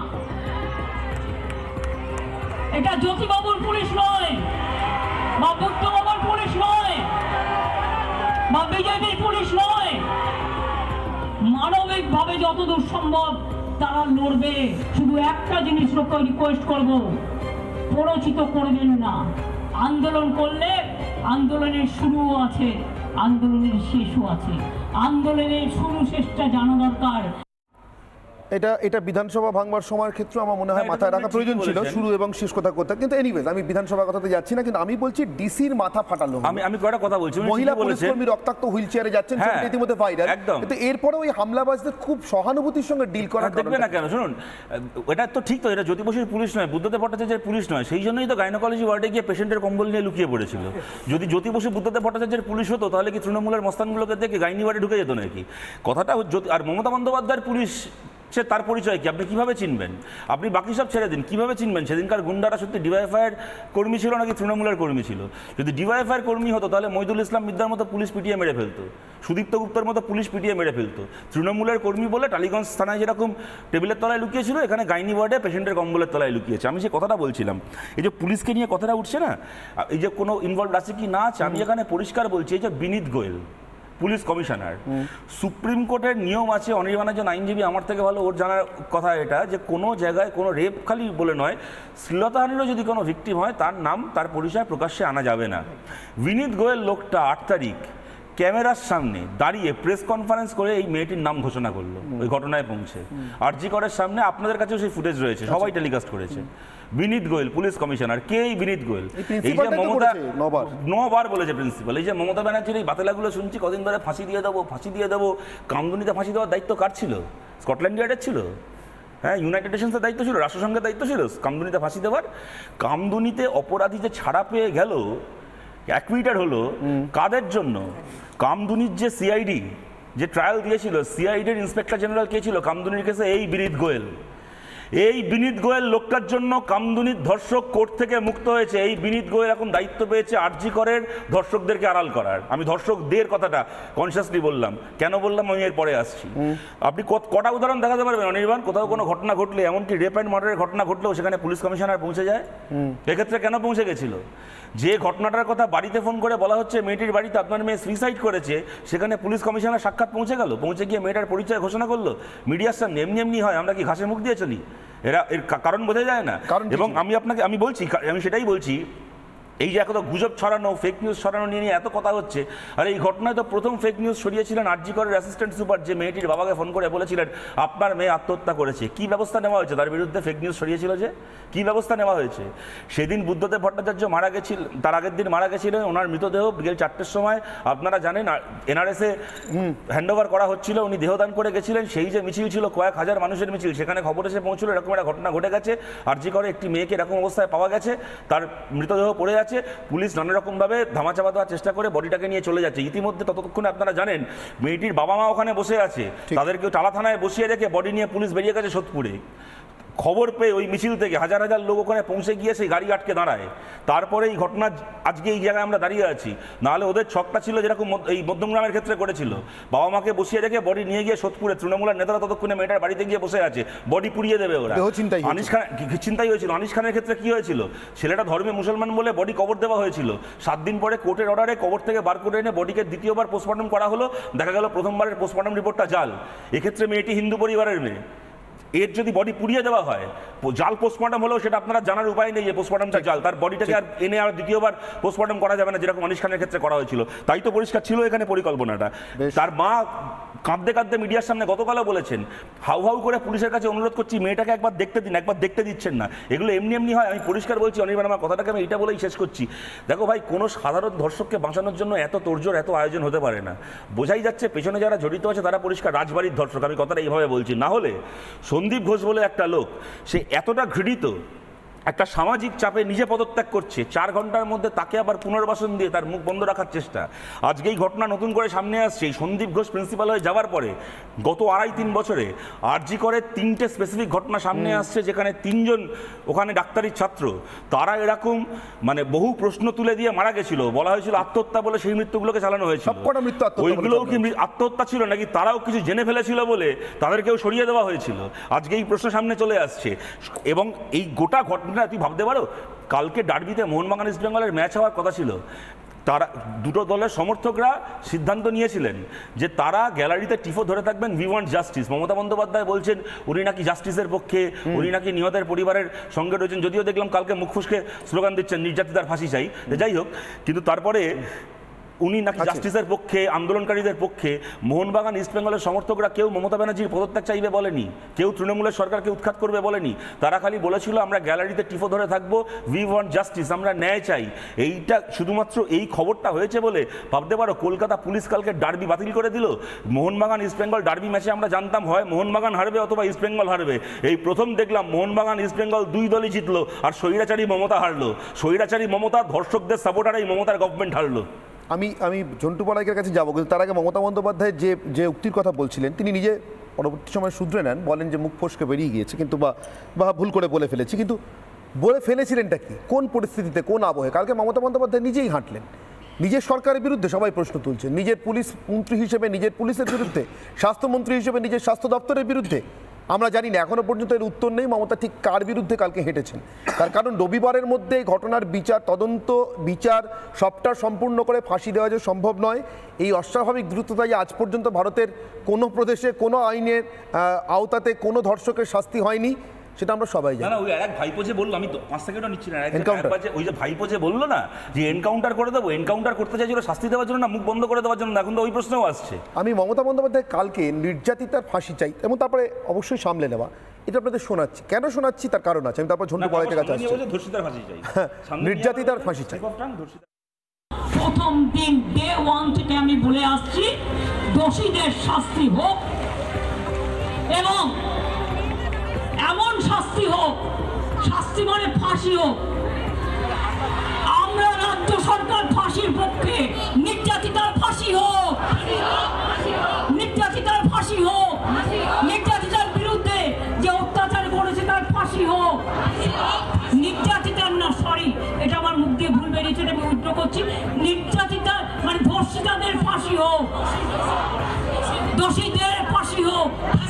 এটা জ্যোতিবাবুর পুলিশ নয়, বা বুদ্ধবাবুর পুলিশ নয়, বা বিজেপির পুলিশ নয়। মানবিক ভাবে যতদূর সম্ভব তারা লড়বে। শুধু একটা জিনিস রিকোয়েস্ট করব, প্ররোচিত করবেন না। আন্দোলন করলে আন্দোলনের শুরুও আছে, আন্দোলনের শেষও আছে। আন্দোলনের শুরু শেষটা জানা দরকার। এটা বিধানসভা ভাঙবার সময়ের ক্ষেত্রে আমার মনে হয় মাথায় রাখা প্রয়োজন ছিল, শুরু এবং শেষ কথা করতে। কিন্তু এনিওয়েজ আমি বিধানসভা কথাতে যাচ্ছি না, কিন্তু আমি বলছি ডিসির মাথা ফাটালো। আমি কয়েকটা কথা বলছি। মহিলা পুলিশকর্মী রক্তাক্ত হুইল চেয়ারে যাচ্ছেন, সেটা ইতিমধ্যে ভাইরাল। কিন্তু এরপরে ওই হামলাবাজদের খুব সহানুভূতির সঙ্গে ডিল করা দেখবে না কেন? শুনুন, এটা তো ঠিক তো, এটা জ্যোতি বসুর পুলিশ নয়, বুদ্ধদেব ভট্টাচার্যের পুলিশ নয়, সেই জন্যই তো গাইনোকোলজি ওয়ার্ডে গিয়ে পেশেন্টের কম্বল নিয়ে লুকিয়ে পড়েছিল। যদি জ্যোতি বসু বুদ্ধদেব ভট্টাচার্যের পুলিশ হতো তাহলে কি তৃণমূলের মস্তানগুলোকে দেখে গাইনি ওয়ার্ডে ঢুকে যেত নাকি? কথাটা আর মমতা বন্দ্যোপাধ্যায়ের পুলিশ, সে তার পরিচয় কি আপনি কিভাবে চিনবেন? আপনি বাকি সব ছেড়ে দিন, কিভাবে চিনবেন সেদিনকার গুন্ডারা সত্যি ডিওয়াইএফআইয়ের কর্মী ছিল নাকি তৃণমূলের কর্মী ছিল? যদি ডিওয়াইএফআইয়ের কর্মী হতো তাহলে মইদুল ইসলাম মিদ্দার মতো পুলিশ পিটিয়ে মেরে ফেলতো, সুদীপ্ত গুপ্তর মতো পুলিশ পিটিয়ে মেরে ফেলতো। তৃণমূলের কর্মী বলে টালিগঞ্জ থানায় যেরকম টেবিলের তলায় লুকিয়েছিল, এখানে গাইনি ওয়ার্ডে পেশেন্টের কম্বলের তলায় লুকিয়েছে। আমি সে কথাটা বলছিলাম, এই যে পুলিশকে নিয়ে কথাটা উঠছে না, এই যে কোনো ইনভলভ আছে কি না আছে, আমি এখানে পরিষ্কার বলছি, এই যে Vinit Goel police commissioner, supreme কোর্টের নিয়ম আছে, অনির্বাণের জন্য আইনজীবী আমার থেকে ভালো, ওর জানার কথা এটা, যে কোনো জায়গায় কোনো রেপ খালি বলে নয়, শ্লীলতাহানিরও যদি কোনো ভিকটিম হয় তার নাম তার পরিচয় প্রকাশ্যে আনা যাবে না। বিনীত গোয়েল লোকটা 8 তারিখ ক্যামেরার সামনে দাঁড়িয়ে প্রেস কনফারেন্স করে এই মেয়েটির নাম ঘোষণা করলো ওই ঘটনায় পৌঁছে। আরজি করের সামনে, আপনাদের কাছেও সেই ফুটেজ রয়েছে, সবাই টেলিকাস্ট করেছে। বিনীত গোয়েল পুলিশ কমিশনার, কে এই বিনীত গোয়েল? এই যে মমতা 9 বার বলেছে প্রিন্সিপাল, এই যে মমতা ব্যানার্জির এই বাতেলাগুলো শুনছি কদিন ধরে, ফাঁসি দিয়ে দেবো, কামদুনিতে ফাঁসি দেওয়ার দায়িত্ব কার ছিল? স্কটল্যান্ড ইয়ার্ডের ছিল, হ্যাঁ, ইউনাইটেড নেশনসের দায়িত্ব ছিল, রাষ্ট্রসংঘের দায়িত্ব ছিল কামদুনিতে ফাঁসি দেওয়ার। কামদুনিতে অপরাধী যে ছাড়া পেয়ে গেল, অ্যাকুইটেড হলো, কাদের জন্য? কামদুনির যে সিআইডি যে ট্রায়াল দিয়েছিল, সিআইডির ইন্সপেক্টর জেনারেল কে ছিল কামদুনির কেসে? এই বিনীত গোয়েল। এই বিনীত গোয়েল লোকটার জন্য কামদুনির ধর্ষক কোর্ট থেকে মুক্ত হয়েছে। এই বিনীত গোয়েল এখন দায়িত্ব পেয়েছে আরজি করের ধর্ষকদেরকে আড়াল করার। আমি ধর্ষকদের কথাটা কনসিয়াসলি বললাম, কেন বললাম আমি এর পরে আসছি। আপনি কটা উদাহরণ দেখাতে পারবেন অনির্বাণ, কোথাও কোনো ঘটনা ঘটলে, এমনকি রেপ অ্যান্ড মার্ডারের ঘটনা ঘটলেও সেখানে পুলিশ কমিশনার পৌঁছে যায়? এক্ষেত্রে কেন পৌঁছে গেছিল? যে ঘটনাটার কথা বাড়িতে ফোন করে বলা হচ্ছে মেয়েটির বাড়িতে আপনার মেয়ে সুইসাইড করেছে, সেখানে পুলিশ কমিশনার সাক্ষাৎ পৌঁছে গেল, পৌঁছে গিয়ে মেয়েটার পরিচয় ঘোষণা করলো। মিডিয়ার সামনে এমনি হয়, আমরা কি ঘাসে মুখ দিয়ে চলি? এর কারণ বোঝা যায় না। এবং আমি সেটাই বলছি, এই যে এত গুজব ছড়ানো, ফেক নিউজ ছড়ানো নিয়ে এত কথা হচ্ছে, আর এই ঘটনায় তো প্রথম ফেক নিউজ ছড়িয়েছিলেন আরজি করের অ্যাসিস্ট্যান্ট সুপার, যে মেয়েটির বাবাকে ফোন করে বলেছিলেন আপনার মেয়ে আত্মহত্যা করেছে। কি ব্যবস্থা নেওয়া হয়েছে তার বিরুদ্ধে? ফেক নিউজ ছড়িয়েছিল যে, কি ব্যবস্থা নেওয়া হয়েছে? সেদিন বুদ্ধদেব ভট্টাচার্য মারা গেছিলেন, তার আগের দিন মারা গেছিলেন, ওনার মৃতদেহ বিকেল 4টের সময় আপনারা জানেন এনআরএসে হ্যান্ডওভার করা হচ্ছিল, উনি দেহদান করে গেছিলেন। সেই যে মিছিল ছিল কয়েক হাজার মানুষের মিছিল, সেখানে খবর এসে পৌঁছলো এরকম একটা ঘটনা ঘটে গেছে, আরজি করে একটি মেয়েকে এরকম অবস্থায় পাওয়া গেছে, তার মৃতদেহ পড়ে আছে, পুলিশ নানা রকমভাবে ধামাচাপা দেওয়ার চেষ্টা করে বডিটাকে নিয়ে চলে যাচ্ছে। ইতিমধ্যে ততক্ষণে আপনারা জানেন মেয়েটির বাবা মা ওখানে বসে আছে, তাদেরকে টালা থানায় বসিয়ে রেখে বডি নিয়ে পুলিশ বেরিয়ে গেছে সোদপুরে। খবর পেয়ে ওই মিছিল থেকে হাজার হাজার লোক ওখানে পৌঁছে গিয়ে সেই গাড়ি আটকে দাঁড়ায়। তারপরে এই ঘটনা আজকে এই জায়গায় আমরা দাঁড়িয়ে আছি। নাহলে ওদের ছকটা ছিল যেরকম এই মধ্যমগ্রামের ক্ষেত্রে করেছিল, বাবা মাকে বসিয়ে রেখে বডি নিয়ে গিয়ে সোদপুরে তৃণমূলের নেতারা ততক্ষণে মেয়েটার বাড়িতে গিয়ে বসে আছে, বডি পুড়িয়ে দেবে ওরা। আনিস খান চিন্তাই হয়েছিল। আনিস খানের ক্ষেত্রে কি হয়েছিল, ছেলেটা ধর্মে মুসলমান বলে বডি কবর দেওয়া হয়েছিল, 7 দিন পরে কোর্টের অর্ডারে কবর থেকে বার করে এনে বডিকে দ্বিতীয়বার পোস্টমর্টম করা হলো, দেখা গেল প্রথমবারের পোস্টমর্টম রিপোর্টটা জাল। এক্ষেত্রে মেয়েটি হিন্দু পরিবারের মেয়ে, এর যদি বডি পুড়িয়ে দেওয়া হয়, জাল পোস্টমর্টম হলেও সেটা আপনারা জানার উপায় নেই যে পোস্টমর্টমটা জাল, তার বডিটাকে আর এনে আর দ্বিতীয়বার পোস্টমর্টম করা যাবে না, যেরকম আনিস খানের ক্ষেত্রে করা হয়েছিল। তাই তো পরিষ্কার ছিল এখানে পরিকল্পনাটা। তার মা কাঁদতে কাঁদতে মিডিয়ার সামনে গতকালও বলেছেন, হাউ হাউ করে পুলিশের কাছে অনুরোধ করছি মেয়েটাকে একবার দেখতে দিন, একবার দেখতে দিচ্ছেন না। এগুলো এমনি এমনি হয়? আমি পরিষ্কার বলছি অনির্বাণ, আমার কথাটাকে আমি এটা বলেই শেষ করছি। দেখো ভাই, কোনো সাধারণ ধর্ষককে বাঁচানোর জন্য এত তোড়জোড়, এত আয়োজন হতে পারে না। বোঝাই যাচ্ছে পেছনে যারা জড়িত আছে তারা পরিষ্কার রাজবাড়ির ধর্ষক। আমি কথাটা এইভাবে বলছি। না হলে সন্দীপ ঘোষ বলে একটা লোক, সে এতটা ঘৃণিত, একটা সামাজিক চাপে নিজে পদত্যাগ করছে, 4 ঘন্টার মধ্যে তাকে আবার পুনর্বাসন দিয়ে তার মুখ বন্ধ রাখার চেষ্টা। আজকে এই ঘটনা নতুন করে সামনে আসছে। সন্দীপ ঘোষ প্রিন্সিপাল হয়ে যাওয়ার পরে গত 2.5-3 বছরে আরজি করে 3টে স্পেসিফিক ঘটনা সামনে আসছে, যেখানে 3 জন ওখানে ডাক্তারি ছাত্র, তারা এরকম মানে বহু প্রশ্ন তুলে দিয়ে মারা গেছিল। বলা হয়েছিল আত্মহত্যা বলে সেই মৃত্যুগুলোকে চালানো হয়েছিল। ওইগুলোও কি আত্মহত্যা ছিল নাকি তারাও কিছু জেনে ফেলেছিল বলে তাদেরকেও সরিয়ে দেওয়া হয়েছিল? আজকে এই প্রশ্ন সামনে চলে আসছে। এবং এই গোটা ঘটনা তুই ভাবতে পারো, কালকে ডার্বিতে মোহনবাগান ইস্ট বেঙ্গলের ম্যাচ হওয়ার কথা ছিল। তারা দুটো দলের সমর্থকরা সিদ্ধান্ত নিয়েছিলেন যে তারা গ্যালারিতে টিফো ধরে থাকবেন, we want justice. Mamata Bandyopadhyay বলছেন উনি নাকি জাস্টিসের পক্ষে, উনি নাকি নিহতের পরিবারের সঙ্গে রয়েছেন। যদিও দেখলাম কালকে মুখ ফুসকে স্লোগান দিচ্ছেন নির্যাতিতার ফাঁসি চাই, যাই হোক, কিন্তু তারপরে উনি নাকি জাস্টিসের পক্ষে, আন্দোলনকারীদের পক্ষে। মোহনবাগান ইস্ট বেঙ্গলের সমর্থকরা কেউ মমতা ব্যানার্জির পদত্যাগ চাইবে বলেনি, কেউ তৃণমূলের সরকারকে উৎখাত করবে বলেনি। তারা খালি বলেছিল আমরা গ্যালারিতে টিফো ধরে থাকবো, উই ওয়ান্ট জাস্টিস, আমরা ন্যায় চাই। এইটা শুধুমাত্র এই খবরটা হয়েছে বলে ভাবতে পারো কলকাতা পুলিশ কালকে ডার্বি বাতিল করে দিল। মোহনবাগান ইস্ট বেঙ্গল ডার্বি ম্যাচে আমরা জানতাম হয় মোহনবাগান হারবে অথবা ইস্ট বেঙ্গল হারবে। এই প্রথম দেখলাম মোহনবাগান ইস্ট বেঙ্গল 2 দলই জিতলো, আর স্বৈরাচারী মমতা হারলো। স্বৈরাচারী মমতা, ধর্ষকদের সাপোর্টারই মমতার গভর্নমেন্ট হারলো। আমি ঝন্টু পলাইকের কাছে যাবো, কিন্তু তার আগে মমতা বন্দ্যোপাধ্যায় যে উক্তির কথা বলছিলেন, তিনি নিজে পরবর্তী সময় শুধরে নেন, বলেন যে মুখ ফসকে বেরিয়ে গিয়েছে, কিন্তু বা ভুল করে বলে ফেলেছি। কিন্তু বলে ফেলেছিলেনটা কি, কোন পরিস্থিতিতে, কোন আবহে? কালকে মমতা বন্দ্যোপাধ্যায় নিজেই হাঁটলেন, নিজের সরকারের বিরুদ্ধে সবাই প্রশ্ন তুলছে, নিজের পুলিশ মন্ত্রী হিসেবে নিজের পুলিশের বিরুদ্ধে, স্বাস্থ্যমন্ত্রী হিসেবে নিজের স্বাস্থ্য দপ্তরের বিরুদ্ধে। আমরা জানি না, এখনো পর্যন্ত এর উত্তর নেই মমতা ঠিক কার বিরুদ্ধে কালকে হেঁটেছেন। তার কারণ রবিবারের মধ্যে ঘটনার তদন্ত বিচার সবটা সম্পূর্ণ করে ফাঁসি দেওয়া যে সম্ভব নয়, এই অস্বাভাবিক দ্রুততায় আজ পর্যন্ত ভারতের কোনো প্রদেশে কোনো আইনের আওতাতে কোনো ধর্ষকের শাস্তি হয়নি, সেটা আমরা সবাই জানি। না, ওই এক ভাইপো যে বললো, আমি 5 সেকেন্ডও নিচ্ছি না, ওই যে ভাইপো যে বললো না যে এনকাউন্টার করে দেবো, এনকাউন্টার করতে চাইছিল শাস্তি দেওয়ার জন্য না মুখ বন্ধ করে দেওয়ার জন্য? এখন তো ওই প্রশ্নও আসছে। আমি মমতা বন্দ্যোপাধ্যায় কালকে নির্যাতিতার ফাঁসি চাই এবং তারপরে অবশ্যই সামলে নেওয়া, এটা আপনাদের শোনাচ্ছি। কেন শোনাচ্ছি তার কারণ আছে, আমি তারপর ঝন্টু পলাইকের কাছে আসছি। নির্যাতিতার ফাঁসি চাই। প্রথম দিন ডে 1 থেকে আমি বলে আসছি দোষীদের শাস্তি হোক, এবং এমন শাস্তি হোক, শাস্তি মানে ফাঁসি হোক। আমরা রাজ্য সরকার ফাঁসির পক্ষে, নির্যাতিতার ফাঁসি হোক, নির্যাতিতার ফাঁসি হোক, নির্যাতিতার বিরুদ্ধে যে অত্যাচার করেছে তার ফাঁসি হোক। নির্যাতিতার না, সরি, এটা আমার মুখ দিয়ে ভুল বেরিয়েছে, আমি উদ্র করছি। নির্যাতিতার মানে ধর্ষিতাদের ফাঁসি হোক, দোষীদের ফাঁসি হোক,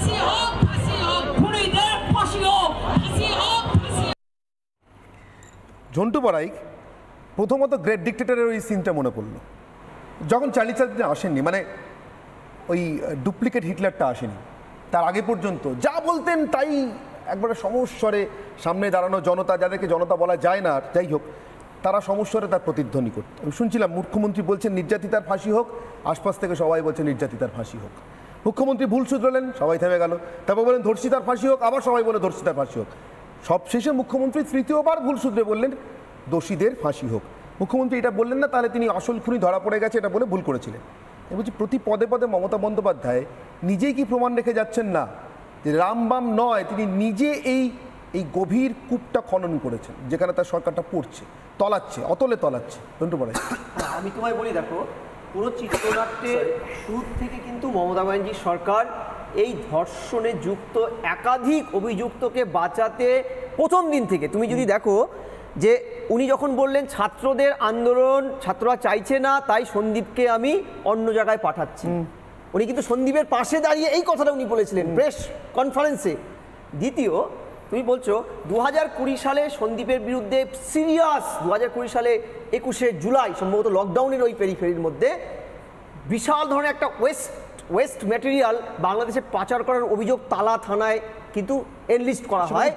খুনিদের ফাঁসি হোক। ঝন্টু পলাইক, প্রথমত গ্রেট ডিক্টেটরের ওই সিনটা মনে পড়লো, যখন চার্লি চ্যাপলিন আসেননি, মানে ওই ডুপ্লিকেট হিটলারটা আসেনি, তার আগে পর্যন্ত যা বলতেন তাই একবারে সমস্বরে সামনে দাঁড়ানো জনতা, যাদেরকে জনতা বলা যায় না, যাই হোক, তারা সমস্যারে তার প্রতিধ্বনি করত। আমি শুনছিলাম মুখ্যমন্ত্রী বলছেন নির্যাতিতার ফাঁসি হোক, আশপাশ থেকে সবাই বলছে নির্যাতিতার ফাঁসি হোক। মুখ্যমন্ত্রী ভুল শুধরালেন, সবাই থেমে গেল। তারপর বলেন ধর্ষিতার ফাঁসি হোক, আবার সবাই বলে ধর্ষিতার ফাঁসি হোক। সবশেষে মুখ্যমন্ত্রী তৃতীয়বার ভুল শুধরে বললেন দোষীদের ফাঁসি হোক। মুখ্যমন্ত্রী এটা বললেন না তাহলে তিনি আসল খুনি ধরা পড়ে গেছে এটা বলে ভুল করেছিলেন। আমি বলছি প্রতি পদে পদে মমতা বন্দ্যোপাধ্যায় নিজেই কি প্রমাণ রেখে যাচ্ছেন না যে রামবাম নয়, তিনি নিজে এই গভীর কূপটা খনন করেছেন যেখানে তার সরকারটা পড়ছে, তলাচ্ছে, অতলে তলাচ্ছে। আমি তোমায় বলি, দেখো পুরো চিত্রনাট্যের শুরু থেকে কিন্তু মমতা ব্যানার্জি সরকার এই ধর্ষণে যুক্ত একাধিক অভিযুক্তকে বাঁচাতে প্রথম দিন থেকে, তুমি যদি দেখো যে উনি যখন বললেন ছাত্রদের আন্দোলন ছাত্ররা চাইছে না তাই সন্দীপকে আমি অন্য জায়গায় পাঠাচ্ছি, উনি কিন্তু সন্দীপের পাশে দাঁড়িয়ে এই কথাটা উনি বলেছিলেন প্রেস কনফারেন্সে। দ্বিতীয়, তুমি বলছো 2020 সালে সন্দীপের বিরুদ্ধে সিরিয়াস, 2020 সালে 21শে জুলাই সম্ভবত লকডাউনের ওই পেরিফেরির মধ্যে বিশাল ধরনের একটা ওয়েস্ট ম্যাটেরিয়াল বাংলাদেশে পাচার করার অভিযোগ তালা থানায় কিন্তু এনলিস্ট করা হয়।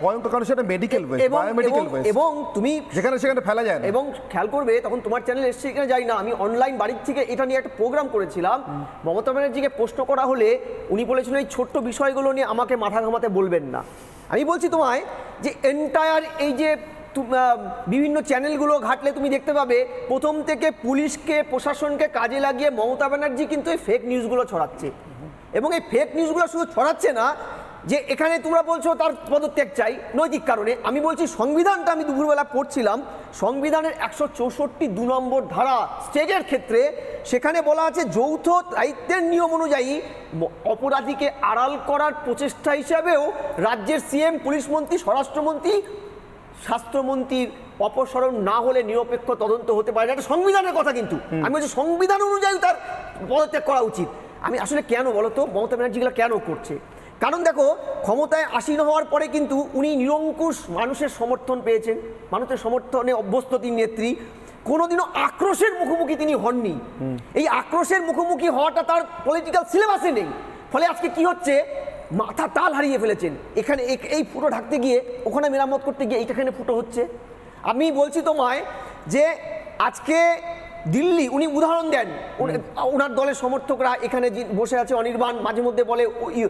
এবং তুমি সেখানে ফেলা যায় না। এবং খেয়াল করবে তখন তোমার চ্যানেল এসছে কিনা জানি না, আমি অনলাইন বাড়ির থেকে এটা নিয়ে একটা প্রোগ্রাম করেছিলাম। মমতা ব্যানার্জিকে প্রশ্ন করা হলে উনি বলেছিলেন এই ছোট্ট বিষয়গুলো নিয়ে আমাকে মাথা ঘামাতে বলবেন না। আমি বলছি তোমায় যে এন্টায়ার এই যে বিভিন্ন চ্যানেলগুলো ঘাটলে তুমি দেখতে পাবে প্রথম থেকে পুলিশকে প্রশাসনকে কাজে লাগিয়ে মমতা ব্যানার্জি কিন্তু এই ফেক নিউজগুলো ছড়াচ্ছে। এবং এই ফেক নিউজগুলো শুধু ছড়াচ্ছে না যে এখানে তোমরা বলছো তার পদত্যাগ চাই নৈতিক কারণে, আমি বলছি সংবিধানটা আমি দুপুরবেলা পড়ছিলাম, সংবিধানের 164 নম্বর ধারা স্টেটের ক্ষেত্রে সেখানে বলা আছে যৌথ দায়িত্বের নিয়ম অনুযায়ী অপরাধীকে আড়াল করার প্রচেষ্টা হিসাবেও রাজ্যের সিএম, পুলিশ মন্ত্রী, স্বরাষ্ট্রমন্ত্রী, স্বাস্থ্যমন্ত্রীর অপসারণ না হলে নিরপেক্ষ তদন্ত হতে পারে না। এটা সংবিধানের কথা, কিন্তু আমি বলছি সংবিধান অনুযায়ী তার পদত্যাগ করা উচিত। আমি আসলে কেন বলতো মমতা ব্যানার্জিগুলো কেন করছে, কারণ দেখো ক্ষমতায় আসীন হওয়ার পরে কিন্তু উনি নিরঙ্কুশ মানুষের সমর্থন পেয়েছেন, মানুষের সমর্থনে অভ্যস্ত তিনি নেত্রী, কোনোদিনও আক্রোশের মুখোমুখি তিনি হননি। এই আক্রোশের মুখোমুখি হওয়াটা তার পলিটিক্যাল সিলেবাসে নেই। ফলে আজকে কি হচ্ছে, মাথা তাল হারিয়ে ফেলেছেন। এখানে এই ফুটো ঢাকতে গিয়ে ওখানে মেরামত করতে গিয়ে এইখানে ফুটো হচ্ছে। আমি বলছি তোমায় যে আজকে দিল্লি, উনি উদাহরণ দেন, ওনার দলের সমর্থকরা এখানে বসে আছে, অনির্বাণ মাঝে মধ্যে বলে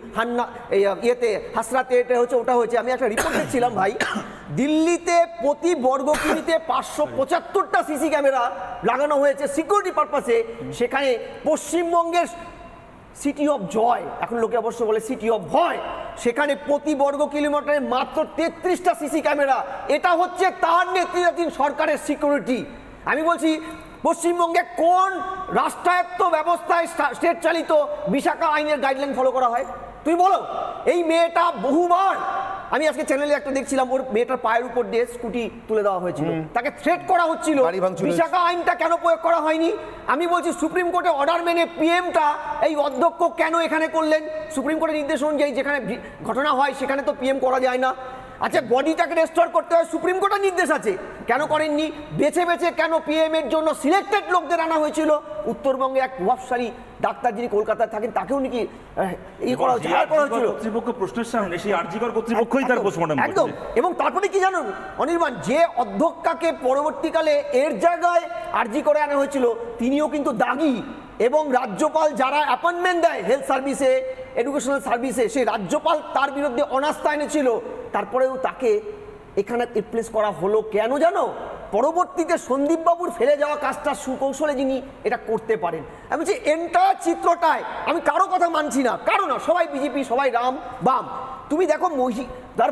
হাসরাতে এটা হচ্ছে ওটা হয়েছে। আমি একটা রিপোর্ট দেখছিলাম ভাই, দিল্লিতে প্রতি বর্গ কিমিতে 575টা সিসি ক্যামেরা লাগানো হয়েছে সিকিউরিটি পারপাসে। সেখানে পশ্চিমবঙ্গের সিটি অফ জয়, এখন লোকে অবশ্য বলে সিটি অফ ভয়, সেখানে প্রতি বর্গ কিলোমিটারে মাত্র 33টা সিসি ক্যামেরা। এটা হচ্ছে তার নেতৃত্বাধীন সরকারের সিকিউরিটি। আমি বলছি পশ্চিমবঙ্গে কোন রাষ্ট্রায়ত্ত ব্যবস্থায় স্টেট চালিত বিশাখা আইনের গাইডলাইন ফলো করা হয় তুই বলো? এই মেয়েটা বহুবার, আমি আজকে চ্যানেলে একটা দেখছিলাম, ওর মেয়েটার পায়ের উপর দিয়ে স্কুটি তুলে দেওয়া হয়েছিল, তাকে থ্রেট করা হচ্ছিল। বিশাখা আইনটা কেন প্রয়োগ করা হয়নি? আমি বলছি সুপ্রিম কোর্টে অর্ডার মেনে পিএমটা এই অধ্যক্ষ কেন এখানে করলেন? সুপ্রিম কোর্টের নির্দেশ অনুযায়ী যেখানে ঘটনা হয় সেখানে তো পিএম করা যায় না। আচ্ছা, বডিটাকে রেস্টোর করতে হয়, সুপ্রিম কোর্টের নির্দেশ আছে, কেন করেননি? বেছে বেছে কেন পিএম এর জন্য সিলেক্টেড লোকদের আনা হয়েছিল? উত্তরবঙ্গে এক প্রভাবশালী ডাক্তার যিনি কলকাতায় থাকেন তাকেও নাকি করা হয়েছিল, কর্তৃপক্ষ প্রশ্নের সামনে সেই আরজিকর কর্তৃপক্ষই তার পোস্টমর্টম একদম। এবং তারপরে কি জানুন অনির্বাণ, যে অধ্যক্ষাকে পরবর্তীকালে এর জায়গায় আরজি করে আনা হয়েছিল তিনিও কিন্তু দাগি। এবং রাজ্যপাল যারা অ্যাপয়েন্টমেন্ট দেয় হেলথ সার্ভিসে, এডুকেশনাল সার্ভিসে, সেই রাজ্যপাল তার বিরুদ্ধে অনাস্থা এনেছিল, তারপরেও তাকে এখানে রিপ্লেস করা হলো কেন জানো? পরবর্তীতে সন্দীপবাবুর ফেলে যাওয়া কাজটা সুকৌশলে যিনি এটা করতে পারেন। আমি বলছি এন্টায়ার চিত্রটায় আমি কারো কথা মানছি না, কারো না, সবাই বিজেপি, সবাই রাম বাম। তুমি দেখো তার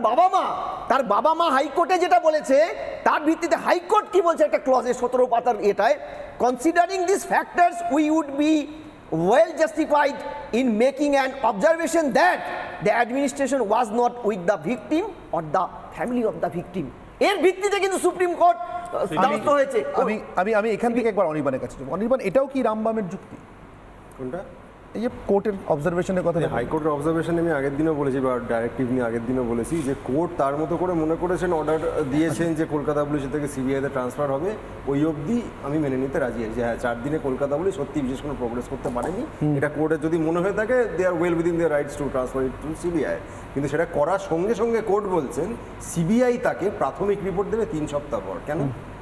বাবা মা হাইকোর্টে যেটা বলেছে তার ভিত্তিতে হাইকোর্ট কি বলছে একটা ক্লজে 17 পাতার এটায়, considering this factors we would be well justified in making an observation that the administration was not with the victim or the family of the victim. এর ভিত্তিতে কিন্তু সুপ্রিম কোর্ট দ্বারস্থ হয়েছে। আমি এখান থেকে একবার অনির্বাণের কাছে যাব। অনির্বাণ, এটাও কি রামবামের যুক্তি? কোনটা? এই যে কোর্টের অবজারভেশনের কথা, হাইকোর্টের অবজারভেশন আমি আগের দিনও বলেছি বা ডাইরেক্টিভ নিয়ে আগের দিনও বলেছি যে কোর্ট তার মতো করে মনে করেছেন, অর্ডার দিয়েছেন যে কলকাতা পুলিশের থেকে সিবিআইতে ট্রান্সফার হবে, ওই অবধি আমি মেনে নিতে রাজি আছি যে হ্যাঁ 4 দিনে কলকাতা পুলিশ সত্যি বিশেষ কোনো প্রোগ্রেস করতে পারেনি। এটা কোর্টের যদি মনে হয়ে থাকে they are well within their rights to transfer it to CBI. কিন্তু সেটা করার সঙ্গে সঙ্গে কোর্ট বলছেন সিবিআই তাকে প্রাথমিক রিপোর্ট দেবে 3 সপ্তাহ পর। কেন?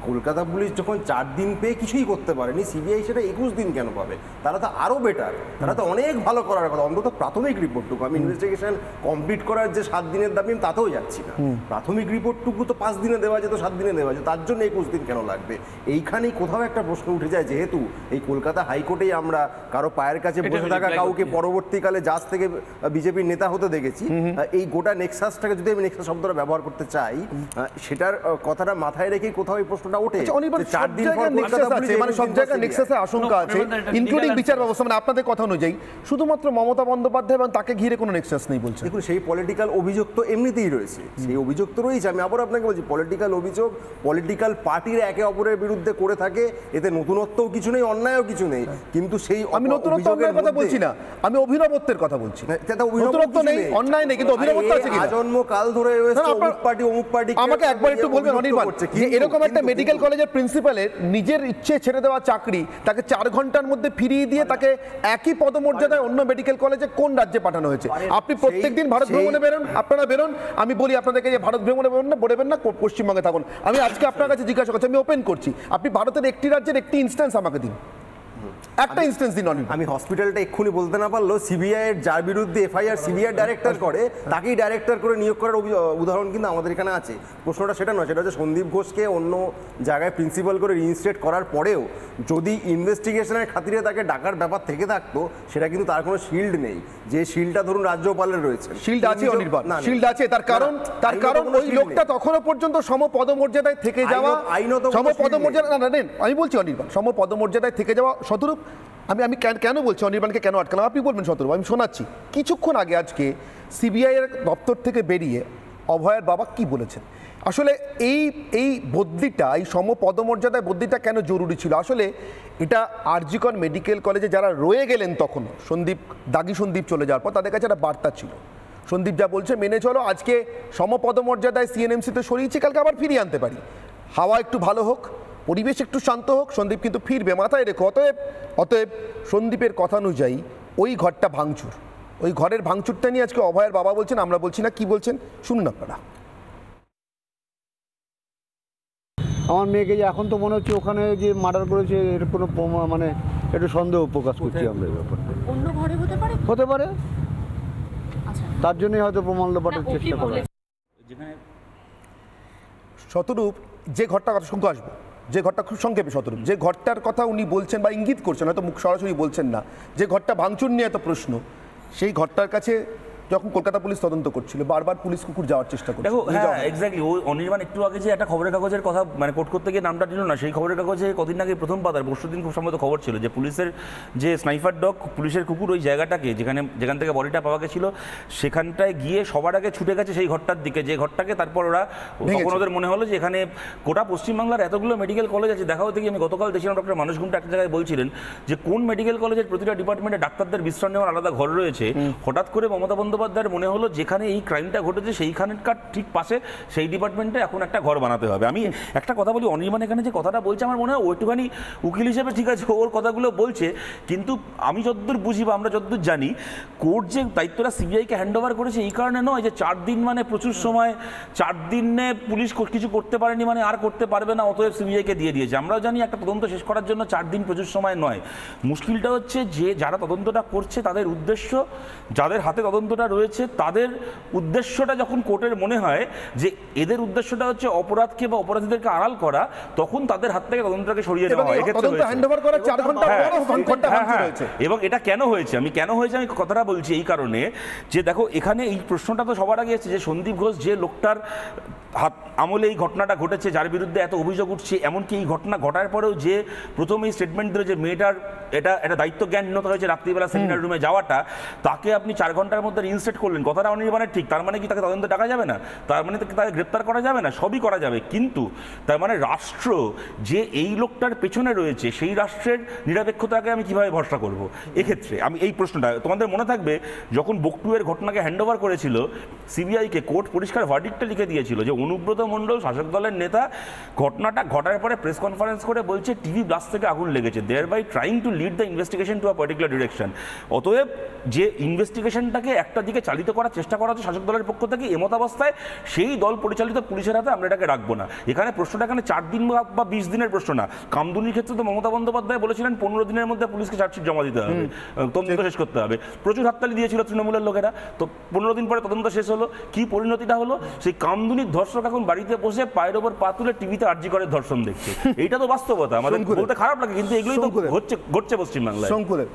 কলকাতা পুলিশ যখন 4 দিন পেয়ে কিছুই করতে পারেনি, সিবিআই সেটা 21 দিন কেন পাবে? তারা তো আরও বেটার, তারা তো অনেক ভালো করার কথা। অন্তত প্রাথমিক রিপোর্টটুকু, আমি ইনভেস্টিগেশন কমপ্লিট করার যে 7 দিনের দাবি আমি তাতেও যাচ্ছি না, প্রাথমিক রিপোর্টটুকু তো 5 দিনে দেওয়া যেত, 7 দিনে দেওয়া যেত, তার জন্য 21 দিন কেন লাগবে? এইখানেই কোথাও একটা প্রশ্ন উঠে যায়, যেহেতু এই কলকাতা হাইকোর্টেই আমরা কারো পায়ের কাছে বসে থাকা কাউকে পরবর্তীকালে জাজ থেকে বিজেপির নেতা হতে দেখেছি, এই গোটা নেক্সাসটাকে যদি আমি নেক্সাস শব্দটা ব্যবহার করতে চাই, সেটার কথাটা মাথায় রেখে কোথাও এই প্রশ্নটা ওঠে। 4 দিন পর কলকাতা পুলিশ, মানে সব জায়গায় নেক্সাসের আশঙ্কা আছে, ইনক্লুডিং বিচার ব্যবস্থা। মানে আপনাদের কথা অনুযায়ী শুধুমাত্র মমতা বন্দ্যোপাধ্যায় এবং তাকে ঘিরে কোনো নেক্সাস নেই বলছে। দেখুন, সেই পলিটিক্যাল অভিযোগ তো এমনিতেই রয়েছে, সেই অভিযোগ তো রয়েছে। আমি আবার আপনাকে বলছি, পলিটিক্যাল অভিযোগ পলিটিক্যাল পার্টিরা একে অপরের বিরুদ্ধে করে থাকে, এতে নতুনত্বও কিছু নেই, অন্যায়ও কিছু নেই। কিন্তু সেই আমি নতুনত্ব অন্যায়ের কথা বলছি না, আমি অভিনবত্বের কথা বলছি। নতুনত্ব নেই, অন্যায় নেই, কিন্তু অভিনবত্ব আছে কি? আজন্ম কাল ধরে অমুক পার্টি অমুক পার্টি। আমাকে একবার একটু বলবেন অনির্বাণ, যে এরকম একটা মেডিকেল কলেজের প্রিন্সিপালের নিজের ইচ্ছে ছেড়ে দেওয়া চাকরি, তাকে 4 ঘন্টার মধ্যে ফিরিয়ে দিয়ে তাকে একই পদমর্যাদায় অন্য মেডিকেল কলেজে কোন রাজ্যে পাঠানো হয়েছে? আপনি প্রত্যেকদিন ভারত ভ্রমণে বেরোন, আপনারা বেরোন, আমি বলি আপনাদেরকে যে ভারত ভ্রমণে বেরোবেন না, পশ্চিমবঙ্গে থাকুন। আমি আজকে আপনার কাছে জিজ্ঞাসা করছি, আমি ওপেন করছি, আপনি ভারতের একটি রাজ্যের একটি ইনস্ট্যান্স আমাকে দিন, একটা ইনস্ট্যান্স দিন। আমি হসপিটালটা এক্ষুনি বলতে না পারলেও সিবিআই এর যার বিরুদ্ধে এফআইআর সিবিআই ডাইরেক্টর করে, তাকেই ডাইরেক্টর করে নিয়োগ করার উদাহরণ কিন্তু আমাদের এখানে আছে। প্রশ্নটা সেটা নয়, সেটা হচ্ছে সন্দীপ ঘোষকে অন্য জায়গায় প্রিন্সিপাল করে রিইনস্টেট করার পরেও যদি ইনভেস্টিগেশনের খাতিরে তাকে ডাকার ব্যাপার থেকে থাকতো, সেটা কিন্তু তার কোনো শিল্ড নেই, যে শিল্ডটা ধরুন রাজ্যপালের রয়েছে। শিল্ড আছে অনির্বাণ, শিল্ড আছে, তার কারণ ওই লোকটা তখনও পর্যন্ত সমপদমর্যাদায় থেকে যাওয়া, সমপদমর্যাদা না নেন, আমি বলছি অনির্বাণ, সমপদমর্যাদায় থেকে যাওয়া। শতরূপ, আমি কেন বলছি অনির্বাণকে কেন আটকালাম আপনি বলবেন শতরূপ, আমি শোনাচ্ছি। কিছুক্ষণ আগে আজকে সিবিআই এর দপ্তর থেকে বেরিয়ে অভয়ের বাবা কি বলেছেন। আসলে এই বদলিটা, এই সমপদমর্যাদায় বদলিটা কেন জরুরি ছিল? আসলে এটা আরজি কর মেডিকেল কলেজে যারা রয়ে গেলেন তখন দাগি সন্দীপ চলে যাওয়ার পর, তাদের কাছে একটা বার্তা ছিল। সন্দীপ যা বলছে মেনে চলো, আজকে সমপদমর্যাদায় সিএনএমসিতে সরিয়েছি, কালকে আবার ফিরিয়ে আনতে পারি, হাওয়া একটু ভালো হোক, পরিবেশ একটু শান্ত হোক, সন্দীপ কিন্তু ফিরবে, মাথায় রেখো। অতএব সন্দীপের কথা অনুযায়ী ওই ঘরটা ভাঙচুর, ওই ঘরের ভাঙচুরটা নিয়ে আজকে অভয়ের বাবা বলছেন, আমরা বলছি না, কি বলছেন শুনুন আপনারা। আমার মেয়েকে যে এখন তো মনে হচ্ছে ওখানে যে মার্ডার করেছে, এর কোনো মানে একটু সন্দেহ প্রকাশ করছি আমরা এই ব্যাপারটা। অন্য ঘরে হতে পারে, তার জন্যই হয়তো প্রমাণ লোপাটের চেষ্টা করে। শতরূপ, যে ঘরটা কথা শুনতে আসবো, যে ঘরটা খুব সংক্ষেপে শতরূপ, যে ঘরটার কথা উনি বলছেন বা ইঙ্গিত করছেন, হয়তো মুখ সরাসরি বলছেন না, যে ঘরটা ভাঙচুর নিয়ে এত প্রশ্ন, সেই ঘরটার কাছে যখন কলকাতা পুলিশ তদন্ত করছিল বারবার পুলিশ কুকুর যাওয়ার চেষ্টা করছে। দেখো, হ্যাঁ এক্স্যাক্টলি, ওই অনির্বাণ একটু আগে যে একটা খবরের কাগজের কথা মানে কোট করতে গিয়ে নামটা নিল না, সেই খবরের কাগজে কদিন আগে প্রথম পাতার পরশুদিন খুব সম্ভবত খবর ছিল যে পুলিশের যে স্নাইপার ডগ, পুলিশের কুকুর ওই জায়গাটাকে যেখান থেকে বডিটা পাওয়া গেছিল সেখানটায় গিয়ে সবার আগে ছুটে গেছে সেই ঘরটার দিকে, যে ঘরটাকে তারপর তখন ওদের মনে হলো যে এখানে গোটা পশ্চিমবাংলার এতগুলো মেডিকেল কলেজ আছে। দেখা হতে গিয়ে আমি গতকাল দেখছিলাম ডক্টর মানুষ ঘুমটা একটা জায়গায় বলছিলেন যে কোন মেডিকেল কলেজের প্রতিটা ডিপার্টমেন্টে ডাক্তারদের বিশ্রাম নেওয়ার আলাদা ঘর রয়েছে। হঠাৎ করে মমতা বন্দ্যোপাধ্যায়ের মনে হলো যেখানে এই ক্রাইমটা ঘটেছে সেইখানকার ঠিক পাশে সেই ডিপার্টমেন্টে এখন একটা ঘর বানাতে হবে। আমি একটা কথা বলি, অনির্বাণ এখানে যে কথাটা বলছে আমার মনে হয় ওইটুখানি উকিল হিসেবে ঠিক আছে, ওর কথাগুলো বলছে, কিন্তু আমি যতদূর বুঝি বা আমরা যতদূর জানি, কোর্ট যে দায়িত্বটা সিবিআইকে হ্যান্ড ওভার করেছে এই কারণে নয় যে 4 দিন মানে প্রচুর সময়, 4 দিনে পুলিশ কিছু করতে পারেনি মানে আর করতে পারবে না, অতএব সিবিআইকে দিয়ে দিয়েছে। আমরাও জানি একটা তদন্ত শেষ করার জন্য 4 দিন প্রচুর সময় নয়। মুশকিলটা হচ্ছে যে যারা তদন্তটা করছে তাদের উদ্দেশ্য, যাদের হাতে তদন্তটা রয়েছে তাদের উদ্দেশ্যটা যখন কোর্টের মনে হয় যে এদের উদ্দেশ্যটা হচ্ছে অপরাধকে বা অপরাধীদেরকে আড়াল করা, তখন তাদের হাত থেকে তদন্তটাকে সরিয়ে নেওয়া হয়। এবং এটা কেন হয়েছে, আমি কথাটা বলছি এই কারণে যে দেখো, এখানে এই প্রশ্নটা তো সবার আগে এসেছে যে সন্দীপ ঘোষ যে লোকটার হাত আমলে এই ঘটনাটা ঘটেছে, যার বিরুদ্ধে এত অভিযোগ উঠছে, এমনকি এই ঘটনা ঘটার পরেও যে প্রথম এই স্টেটমেন্ট দিল যে মেয়েটার এটা দায়িত্ব জ্ঞানহীনতা হয়েছে রাত্রিবেলা সেমিনার রুমে যাওয়াটা, তাকে আপনি 4 ঘন্টার মধ্যে রিইনস্টেট করলেন। কথাটা অনির্বাণের ঠিক, তার মানে কি তাকে তদন্তে ডাকা যাবে না? তার মানে তাকে গ্রেপ্তার করা যাবে না? সবই করা যাবে, কিন্তু তার মানে রাষ্ট্র যে এই লোকটার পেছনে রয়েছে সেই রাষ্ট্রের নিরপেক্ষতাকে আমি কিভাবে ভরসা করব? এক্ষেত্রে আমি এই প্রশ্নটা, তোমাদের মনে থাকবে যখন বকটুয়ের ঘটনাকে হ্যান্ডওভার করেছিল সিবিআইকে, কোর্ট পরিষ্কার ভার্ডিক্টটা লিখে দিয়েছিল যে অনুব্রত মণ্ডল শাসক দলের নেতা, ঘটনাটা ঘটার পরে প্রেস কনফারেন্স করে বলছে টিভি ব্লাস্ট থেকে আগুন লেগেছে, thereby trying to lead the investigation to a particular direction. অতএব যে ইনভেস্টিগেশনটাকে একটা একটা দিকে চালিত করার চেষ্টা করা হচ্ছে শাসক দলের পক্ষ থেকে। এমত অবস্থায় সেই দল পরিচালিত পুলিশের হাতে আমরা এটাকে রাখবো না। এখানে প্রশ্নটা এখানে 4 দিন বা 20 দিনের প্রশ্ন না। কামদুনির ক্ষেত্রে তো মমতা বন্দ্যোপাধ্যায় বলেছিলেন 15 দিনের মধ্যে পুলিশকে চার্জশিট জমা দিতে হবে, তদন্ত শেষ করতে হবে। প্রচুর হাততালি দিয়েছিল তৃণমূলের লোকেরা। তো 15 দিন পরে তদন্ত শেষ হলো, কি পরিণতিটা হলো? সেই কামদুনির ধর্ষক এখন বাড়িতে বসে পায়ের ওপর পা তুলে টিভিতে আরজি করে ধর্ষণ দেখছে। এইটা তো বাস্তবতা, আমাদের বলতে খারাপ লাগে, কিন্তু এগুলোই তো ঘটছে পশ্চিমবাংলায়।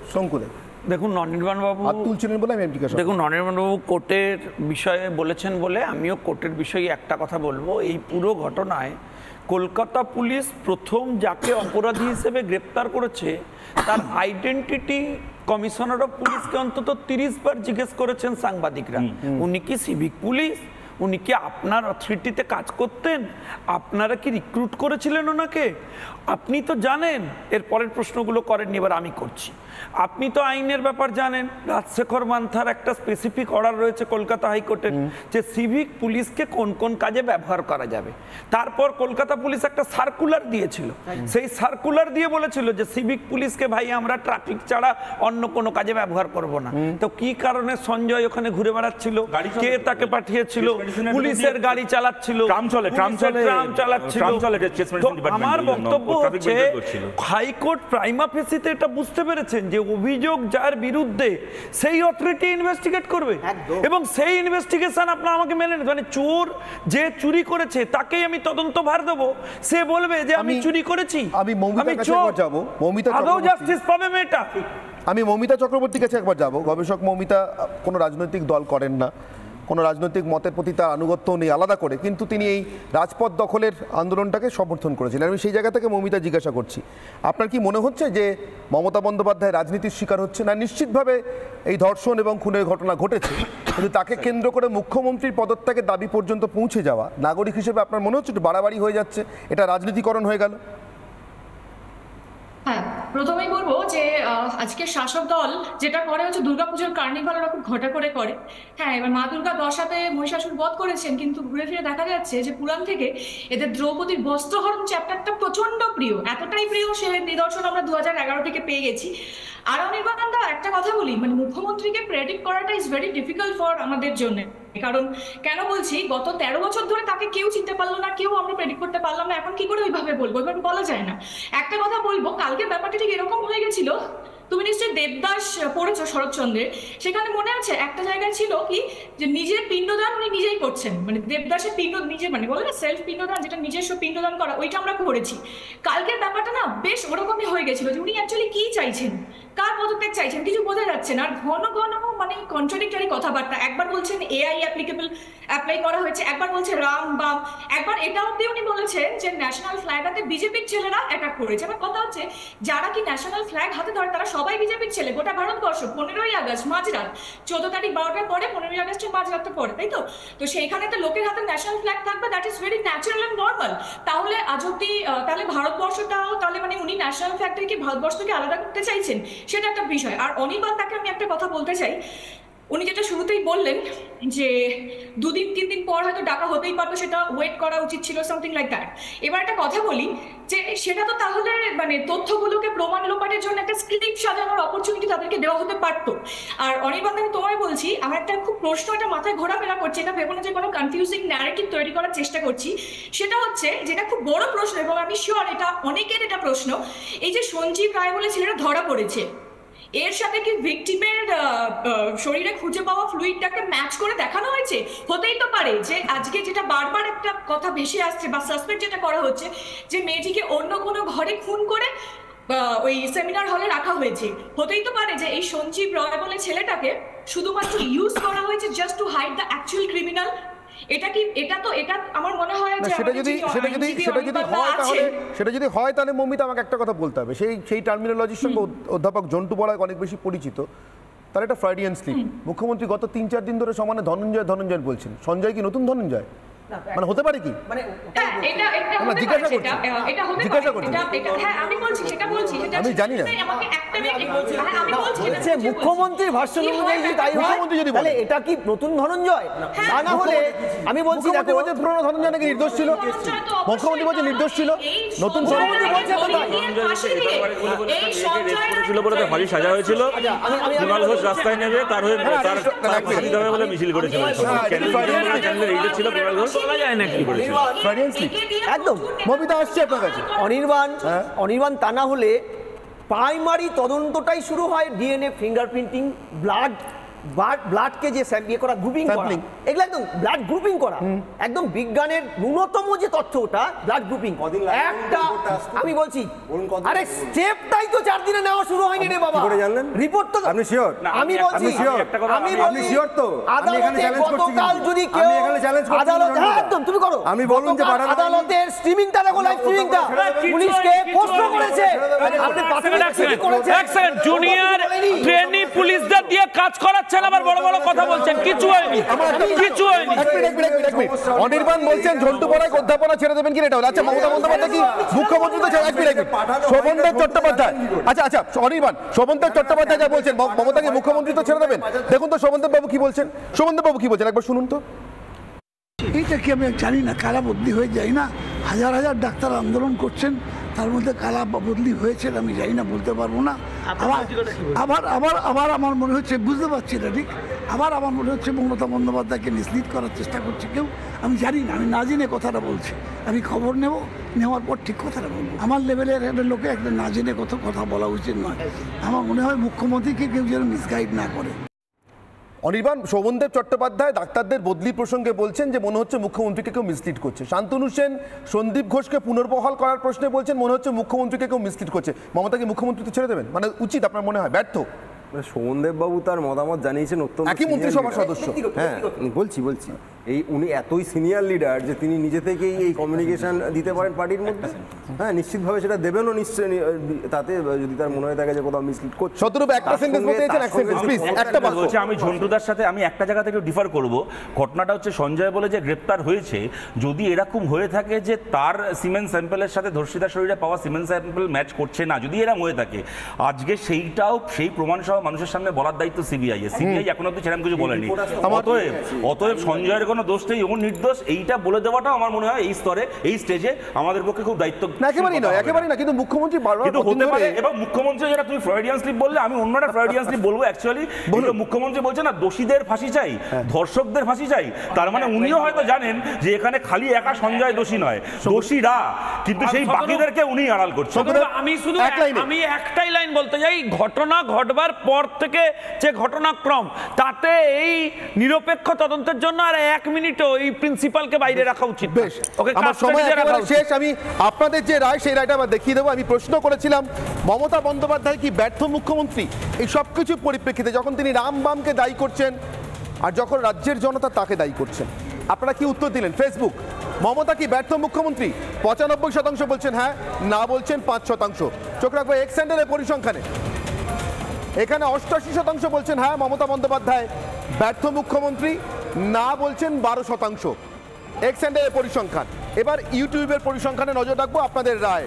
দেখুন অনির্বাণ বাবু দেখুন অনির্বাণ বাবু কোর্টের বিষয়ে বলেছেন বলে আমিও কোর্টের বিষয়ে একটা কথা বলবো। এই পুরো ঘটনায় কলকাতা পুলিশ প্রথম যাকে অপরাধী হিসেবে গ্রেপ্তার করেছে তার আইডেন্টিটি কমিশনার অফ পুলিশকে অন্তত 30 বার জিজ্ঞেস করেছেন সাংবাদিকরা। উনি কি সিভিক পুলিশ? উনি কি আপনার অথরিটিতে কাজ করতেন? আপনারা কি রিক্রুট করেছিলেন ওনাকে? আপনি তো জানেন। এর পরের প্রশ্নগুলো করেননি, এবার আমি করছি। আপনি তো আইনের ব্যাপার জানেন। রাজশেখর মান্থার একটা স্পেসিফিক অর্ডার রয়েছে কলকাতা হাইকোর্টের যে সিভিক পুলিশকে কোন কোন কাজে ব্যবহার করা যাবে। তারপর কলকাতা পুলিশ একটা সার্কুলার দিয়েছিল, সেই সার্কুলার দিয়ে বলেছিল যে সিভিক পুলিশকে ভাই আমরা ট্রাফিক ছাড়া অন্য কোনো কাজে ব্যবহার করব না। তো কি কারণে সঞ্জয় ওখানে ঘুরে বেড়াচ্ছিল? কে তাকে পাঠিয়েছিল? পুলিশের গাড়ি চালাচ্ছিল, ট্রাম চালাচ্ছিল। আমার বক্তব্য হচ্ছে হাইকোর্ট প্রাইমা ফেসিতে এটা বুঝতে পেরেছেন যে অভিযোগ যার বিরুদ্ধে সেই অথরিটি ইনভেস্টিগেট করবে, এবং সেই ইনভেস্টিগেশন আপনারা আমাকে মেনে নেন। মানে চোর যে চুরি করেছে তাকেই আমি তদন্ত ভার দেবো, সে বলবে যে আমি চুরি করেছি, আমি চোর, আদৌ জাস্টিস পাবে মেয়েটা? আমি মৌমিতা চক্রবর্তীর কাছে একবার যাব। গবেষক মৌমিতা কোনো রাজনৈতিক দল করেন না, কোনো রাজনৈতিক মতের প্রতি তার আনুগত্য নেই আলাদা করে, কিন্তু তিনি এই রাজপথ দখলের আন্দোলনটাকে সমর্থন করেছিলেন। আমি সেই জায়গা থেকে মৌমিতা জিজ্ঞাসা করছি, আপনার কি মনে হচ্ছে যে মমতা বন্দ্যোপাধ্যায় রাজনীতির শিকার হচ্ছে না? নিশ্চিতভাবে এই ধর্ষণ এবং খুনের ঘটনা ঘটেছে, কিন্তু তাকে কেন্দ্র করে মুখ্যমন্ত্রীর পদত্যাগের দাবি পর্যন্ত পৌঁছে যাওয়া নাগরিক হিসেবে আপনার মনে হচ্ছে একটু বাড়াবাড়ি হয়ে যাচ্ছে? এটা রাজনীতিকরণ হয়ে গেল? হ্যাঁ, প্রথমেই বলবো যে আজকে শাসক দল যেটা করে হচ্ছে দুর্গাপুজোর কার্নিভাল ওরা খুব ঘটা করে করে। হ্যাঁ, এবার মা দুর্গা দশাতে মহিষাসুর বধ করেছেন, কিন্তু ঘুরে ফিরে দেখা যাচ্ছে যে পুরাণ থেকে এদের দ্রৌপদীর বস্ত্রহরণ চ্যাপ্টারটা প্রচন্ড প্রিয়, এতটাই প্রিয় সে নিদর্শন আমরা 2011 থেকে পেয়ে গেছি। আর অনির্বাণ দা একটা কথা বলি, মানে মুখ্যমন্ত্রীকে প্রেডিক্ট করাটা ইজ ভেরি ডিফিকাল্ট ফর আমাদের জন্য। কারণ কেন বলছি, গত 13 বছর ধরে তাকে কেউ চিনতে পারলো না, কেউ আমরা প্রেডিক্ট করতে পারলাম না। এখন কি করে ওইভাবে বলবো? এভাবে বলা যায় না। একটা কথা বলবো, কালকে ব্যাপারটা ঠিক এরকম হয়ে গেছিল, তুমি নিশ্চয়ই দেবদাস পড়েছো শরৎচন্দ্রের, সেখানে মনে আছে একটা জায়গায় ছিল কি যে নিজের পিণ্ডদান উনি নিজেই করছেন, মানে দেবদাসের পিণ্ড নিজে, মানে বলে না সেলফ পিণ্ডদান, যেটা নিজস্ব পিণ্ডদান করা, ওইটা আমরা করেছি। কালকের ব্যাপারটা না বেশ ওরকমই হয়ে গেছিল যে উনি অ্যাকচুয়ালি কি চাইছেন, কার পদত্যাগ চাইছেন, কিছু বোঝা যাচ্ছে না। আর ঘন ঘন মানে কন্ট্রাডিক্টরি কথাবার্তা, একবার বলছেন এআই অ্যাপ্লাই করা হয়েছে, একবার বলছে রাম বাম, একবার এটা অব্দি উনি বলেছেন যে ন্যাশনাল ফ্ল্যাগ হাতে বিজেপির ছেলেরা অ্যাটাক করেছে। আমার কথা হচ্ছে যারা কি ন্যাশনাল ফ্ল্যাগ হাতে ধরে তারা সবাই বিজেপির ছেলে। গোটা ভারতবর্ষ 15ই আগস্ট মাঝরাত, 14 তারিখ 12টার পরে 15ই আগস্টের মাঝরাতের পরে, তাই তো? তো সেইখানে তো লোকের হাতে ন্যাশনাল ফ্ল্যাগ থাকবে, that is very natural and normal. তাহলে আজ অব্দি তাহলে ভারতবর্ষটাও তাহলে মানে উনি ন্যাশনাল ফ্ল্যাগটাকে ভারতবর্ষ থেকে আলাদা করতে চাইছেন, সেটা একটা বিষয়। আর অনির্বাণ তাকে আমি একটা কথা বলতে চাই, উনি যেটা শুরুতেই বললেন যে 2-3 দিন পর হয়তো ডাকা হতেই পারতো, সেটা ওয়েট করা উচিত ছিল, সামথিং লাইক দ্যাট। এবার একটা কথা বলি যে সেটা তো তাহলে মানে তথ্যগুলোকে প্রমাণ লোপাটের জন্য একটা স্ক্রিপ্ট সাজানোর অপরচুনিটি তাদেরকে দেওয়া হতে পারতো। আর অনির্বাণ আমি তোমায় বলছি, আমার একটা খুব প্রশ্ন, এটা মাথায় ঘোরাফেরা করছে, এটা ভেবো না যে কোনো কনফিউজিং ন্যারেটিভ তৈরি করার চেষ্টা করছি। সেটা হচ্ছে যেটা খুব বড় প্রশ্ন, এবং আমি শিওর এটা অনেকের এটা প্রশ্ন, এই যে সঞ্জীব রায় বলে ছেলেটা ধরা পড়েছে, এর সাথে কি ভিকটিমের শরীরে খুঁজে পাওয়া ফ্লুইডটাকে ম্যাচ করে দেখানো হয়েছে? হতেই তো পারে যে আজকে যেটা বারবার একটা কথা ভেসে আসছে বা সাসপেক্ট যেটা করা হচ্ছে যে মেয়েটিকে অন্য কোনো ঘরে খুন করে ওই সেমিনার হলে রাখা হয়েছে। হতেই তো পারে যে এই সঞ্জীব রয় বলে ছেলেটাকে শুধুমাত্র ইউজ করা হয়েছে just to hide the actual criminal. এটা কি এটা আমার মনে হয় যে সেটা যদি হয় তাহলে মৌমিতা আমাকে একটা কথা বলতে হবে, সেই টার্মিনোলজির সঙ্গে অধ্যাপক জন্টু বড়াই অনেক বেশি পরিচিত, তার একটা ফ্রয়েডিয়ান স্লিপ। মুখ্যমন্ত্রী গত 3-4 দিন ধরে সমানে ধনঞ্জয় বলছেন। সঞ্জয় কি নতুন ধনঞ্জয়? মানে হতে পারে কি? আমি জানি না। মুখ্যমন্ত্রীর ভাষ্য অনুযায়ী তাই হয়, তাহলে এটা কি নতুন ধনঞ্জয়? তা না হলে আমি বলছি দেখো, পুরনো ধনঞ্জয় নাকি নির্দোষ ছিল, মুখ্যমন্ত্রী বলছে নির্দোষ ছিল, নতুন মুখ্যমন্ত্রী বলছে ফাঁসি সাজা হয়েছিল, কুণাল ঘোষ রাস্তায় নেবে তার হয়ে ফাঁসি দেবে বলে মিছিল করেছিল। একদম মবিতা আসছে আপনার কাছে। অনির্বাণ তা না হলে প্রাইমারি তদন্তটাই শুরু হয়, ডিএনএ, ফিঙ্গারপ্রিন্টিং, ব্লাডকে যে ইয়ে করা, গ্রুপিং করা, এগুলো একদম ব্লাড গ্রুপিং করা, একদম বিজ্ঞানের ন্যূনতম যে তথ্য ওটা ব্লাড গ্রুপিং। একটা আমি বলছি, আরে স্টেপটাই তো 4 দিনে নেওয়া শুরু হয়নি রে বাবা। রিপোর্ট তো আপনি শিওর? আমি বলছি আপনি শিওর তো? আদালতে গতকাল যদি কেউ আদালতে, হ্যাঁ একদম তুমি করো, আমি বলুন যে আদালতের স্ট্রিমিংটা দেখো, লাইভ স্ট্রিমিংটা পুলিশকে প্রশ্ন করেছে, আপনি দেখছেন জুনিয়র ট্রেনি পুলিশদের দিয়ে কাজ করাচ্ছেন, আবার বড় বড় কথা বলছেন, কিছু হয়নি, কিছু হয়নি। অনির্বাণ বলছেন ঝন্টু পড়ায় অধ্যাপনা ছেড়ে দেবেন কি? এটা হলো আচ্ছা, মমতা বন্দ্যোপাধ্যায় কি মুখ্যমন্ত্রী তো শোভনদেব চট্টোপাধ্যায়, আচ্ছা অনির্বাণ, শোভনদেব চট্টোপাধ্যায় যা বলছেন মমতাকে মুখ্যমন্ত্রী তো ছেড়ে দেবেন, দেখুন তো শোভনদেব বাবু কি বলছেন, শোভনদেব বাবু কি বলছেন একবার শুনুন তো। এইটা কি আমি জানি না, কারা বদলি হয়ে যায় না, হাজার হাজার ডাক্তার আন্দোলন করছেন, তার মধ্যে কারা বদলি হয়েছে আমি জানি না, বলতে পারবো না। আবার আমার মনে হচ্ছে, বুঝতে পারছি না ঠিক, আবার আমার মনে হচ্ছে মমতা বন্দ্যোপাধ্যায়কে মিসলিড করার চেষ্টা করছে কেউ, আমি জানি না, আমি না জেনে কথাটা বলছি, আমি খবর নেওয়ার পর ঠিক কথাটা বলবো। আমার লেভেলের একটা লোকে একটা না জেনে কথা বলা উচিত নয়। আমার মনে হয় মুখ্যমন্ত্রীকে কেউ যেন মিসগাইড না করে। অনির্বাণ, শোভনদেব চট্টোপাধ্যায় ডাক্তারদের বদলি প্রসঙ্গে বলছেন যে মনে হচ্ছে মুখ্যমন্ত্রীকে কেউ মিসলিড করছে। শান্তনু সেন সন্দীপ ঘোষকে পুনর্বহাল করার প্রশ্নে বলছেন মনে হচ্ছে মুখ্যমন্ত্রীকে কেউ মিসলিড করছে। মমতাকে মুখ্যমন্ত্রী ছেড়ে দেবেন মানে উচিত আপনার মনে হয়? ব্যর্থ? শোভনদেব বাবু তার মতামত জানিয়েছেন, অত্যন্ত একই মন্ত্রিসভার সদস্য। হ্যাঁ বলছি এই উনি এতই সিনিয়র লিডার যে তিনি নিজে থেকেই এই কমিউনিকেশন দিতে পারেন পার্টির মধ্যে। হ্যাঁ নিশ্চিতভাবে সেটা দেবেনও নিশ্চয়ই, তাতে যদি তার মনে হয়ে থাকে যে কোথাও মিসলিড করছে। আমি ঝন্টুদার সাথে আমি একটা জায়গা থেকে ডিফার করব। ঘটনাটা হচ্ছে সঞ্জয় বলে যে গ্রেপ্তার হয়েছে, যদি এরকম হয়ে থাকে যে তার সিমেন্ট স্যাম্পেলের সাথে ধর্ষিতার শরীরে পাওয়া সিমেন্ট স্যাম্পেল ম্যাচ করছে না, যদি এরকম হয়ে থাকে, আজকে সেই প্রমাণ সহ মানুষের সামনে বলার দায়িত্ব সিবিআই। সিবিআই এখন অব্দি সেরকম কিছু বলেনি। অতএব সঞ্জয়ের কোনো দোষ নেই, ও নির্দোষ, এইটা বলে দেওয়াটা আমার মনে হয় এই স্তরে, এই স্টেজে আমাদের পক্ষে খুব দায়িত্ব। একেবারেই না, কিন্তু মুখ্যমন্ত্রী কিন্তু হতে পারে। এবং মুখ্যমন্ত্রী যেটা তুমি ফ্রয়েডিয়ান স্লিপ বললে, আমি অন্যটা ফ্রয়েডিয়ান স্লিপ বলবো। অ্যাকচুয়ালি মুখ্যমন্ত্রী বলছে না দোষীদের ফাঁসি চাই, ধর্ষকদের ফাঁসি চাই, তার মানে উনিও হয়তো জানেন যে এখানে খালি একা সঞ্জয় দোষী নয়, দোষীরা, কিন্তু সেই বাকিদেরকে উনি আড়াল করছেন। আমি একটাই লাইন বলতে চাই, ঘটনা ঘটবার পর থেকে যে ঘটনাক্রম, তাতে এই নিরপেক্ষ তদন্তের জন্য আর 1 মিনিটও এই প্রিন্সিপালকে বাইরে রাখা উচিত। বেশ, আমার সময় একেবারে শেষ। আমি আপনাদের যে রায় সেই রায়টা আবার দেখিয়ে দেবো। আমি প্রশ্ন করেছিলাম মমতা বন্দ্যোপাধ্যায় কি ব্যর্থ মুখ্যমন্ত্রী? এই সব কিছুর পরিপ্রেক্ষিতে যখন তিনি রাম বামকে দায়ী করছেন আর যখন রাজ্যের জনতা তাকে দায়ী করছেন, আপনারা কি উত্তর দিলেন? ফেসবুক, মমতা কি ব্যর্থ মুখ্যমন্ত্রী? 95% বলছেন হ্যাঁ, না বলছেন 5%। চোখ রাখবো এক্স হ্যান্ডেলের পরিসংখ্যানে, এখানে 88% বলছেন হ্যাঁ মমতা বন্দ্যোপাধ্যায় ব্যর্থ মুখ্যমন্ত্রী, না বলছেন 12%। এক্স হ্যান্ডেলের পরিসংখ্যান। এবার ইউটিউবের পরিসংখ্যানে নজর রাখবো আপনাদের রায়।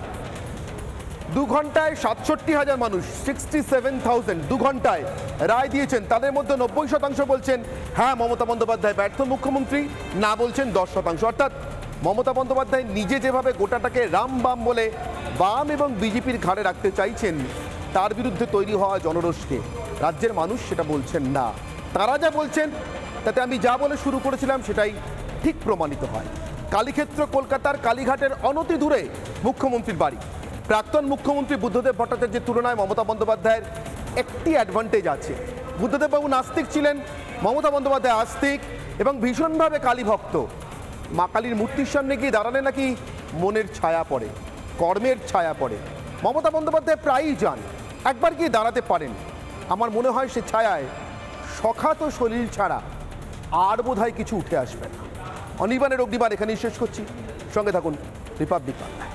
2 ঘন্টায় 67,000 মানুষ, 67,000 2 ঘন্টায় রায় দিয়েছেন। তাদের মধ্যে 90% বলছেন হ্যাঁ মমতা বন্দ্যোপাধ্যায় ব্যর্থ মুখ্যমন্ত্রী, না বলছেন 10%। অর্থাৎ মমতা বন্দ্যোপাধ্যায় নিজে যেভাবে গোটাটাকে রাম বাম বলে বাম এবং বিজেপির ঘাড়ে রাখতে চাইছেন, তার বিরুদ্ধে তৈরি হওয়া জনরোষকে রাজ্যের মানুষ সেটা বলছেন না। তারা যা বলছেন তাতে আমি যা বলে শুরু করেছিলাম সেটাই ঠিক প্রমাণিত হয়। কালীক্ষেত্র কলকাতার কালীঘাটের অনতি দূরে মুখ্যমন্ত্রীর বাড়ি। প্রাক্তন মুখ্যমন্ত্রী বুদ্ধদেব ভট্টাচার্যের তুলনায় মমতা বন্দ্যোপাধ্যায়ের একটি অ্যাডভান্টেজ আছে। বুদ্ধদেববাবু নাস্তিক ছিলেন, মমতা বন্দ্যোপাধ্যায় আস্তিক এবং ভীষণভাবে কালী ভক্ত। মা কালীর মূর্তির সামনে গিয়ে দাঁড়ালে নাকি মনের ছায়া পড়ে, কর্মের ছায়া পড়ে। মমতা বন্দ্যোপাধ্যায় প্রায়ই যান, একবার গিয়ে দাঁড়াতে পারেন। আমার মনে হয় সে ছায়ায় সখাত সলিল ছাড়া আর বোধহয় কিছু উঠে আসবে না। অনির্বাণের অগ্নিবাণ এখানেই শেষ করছি। সঙ্গে থাকুন রিপাবলিক বাংলা।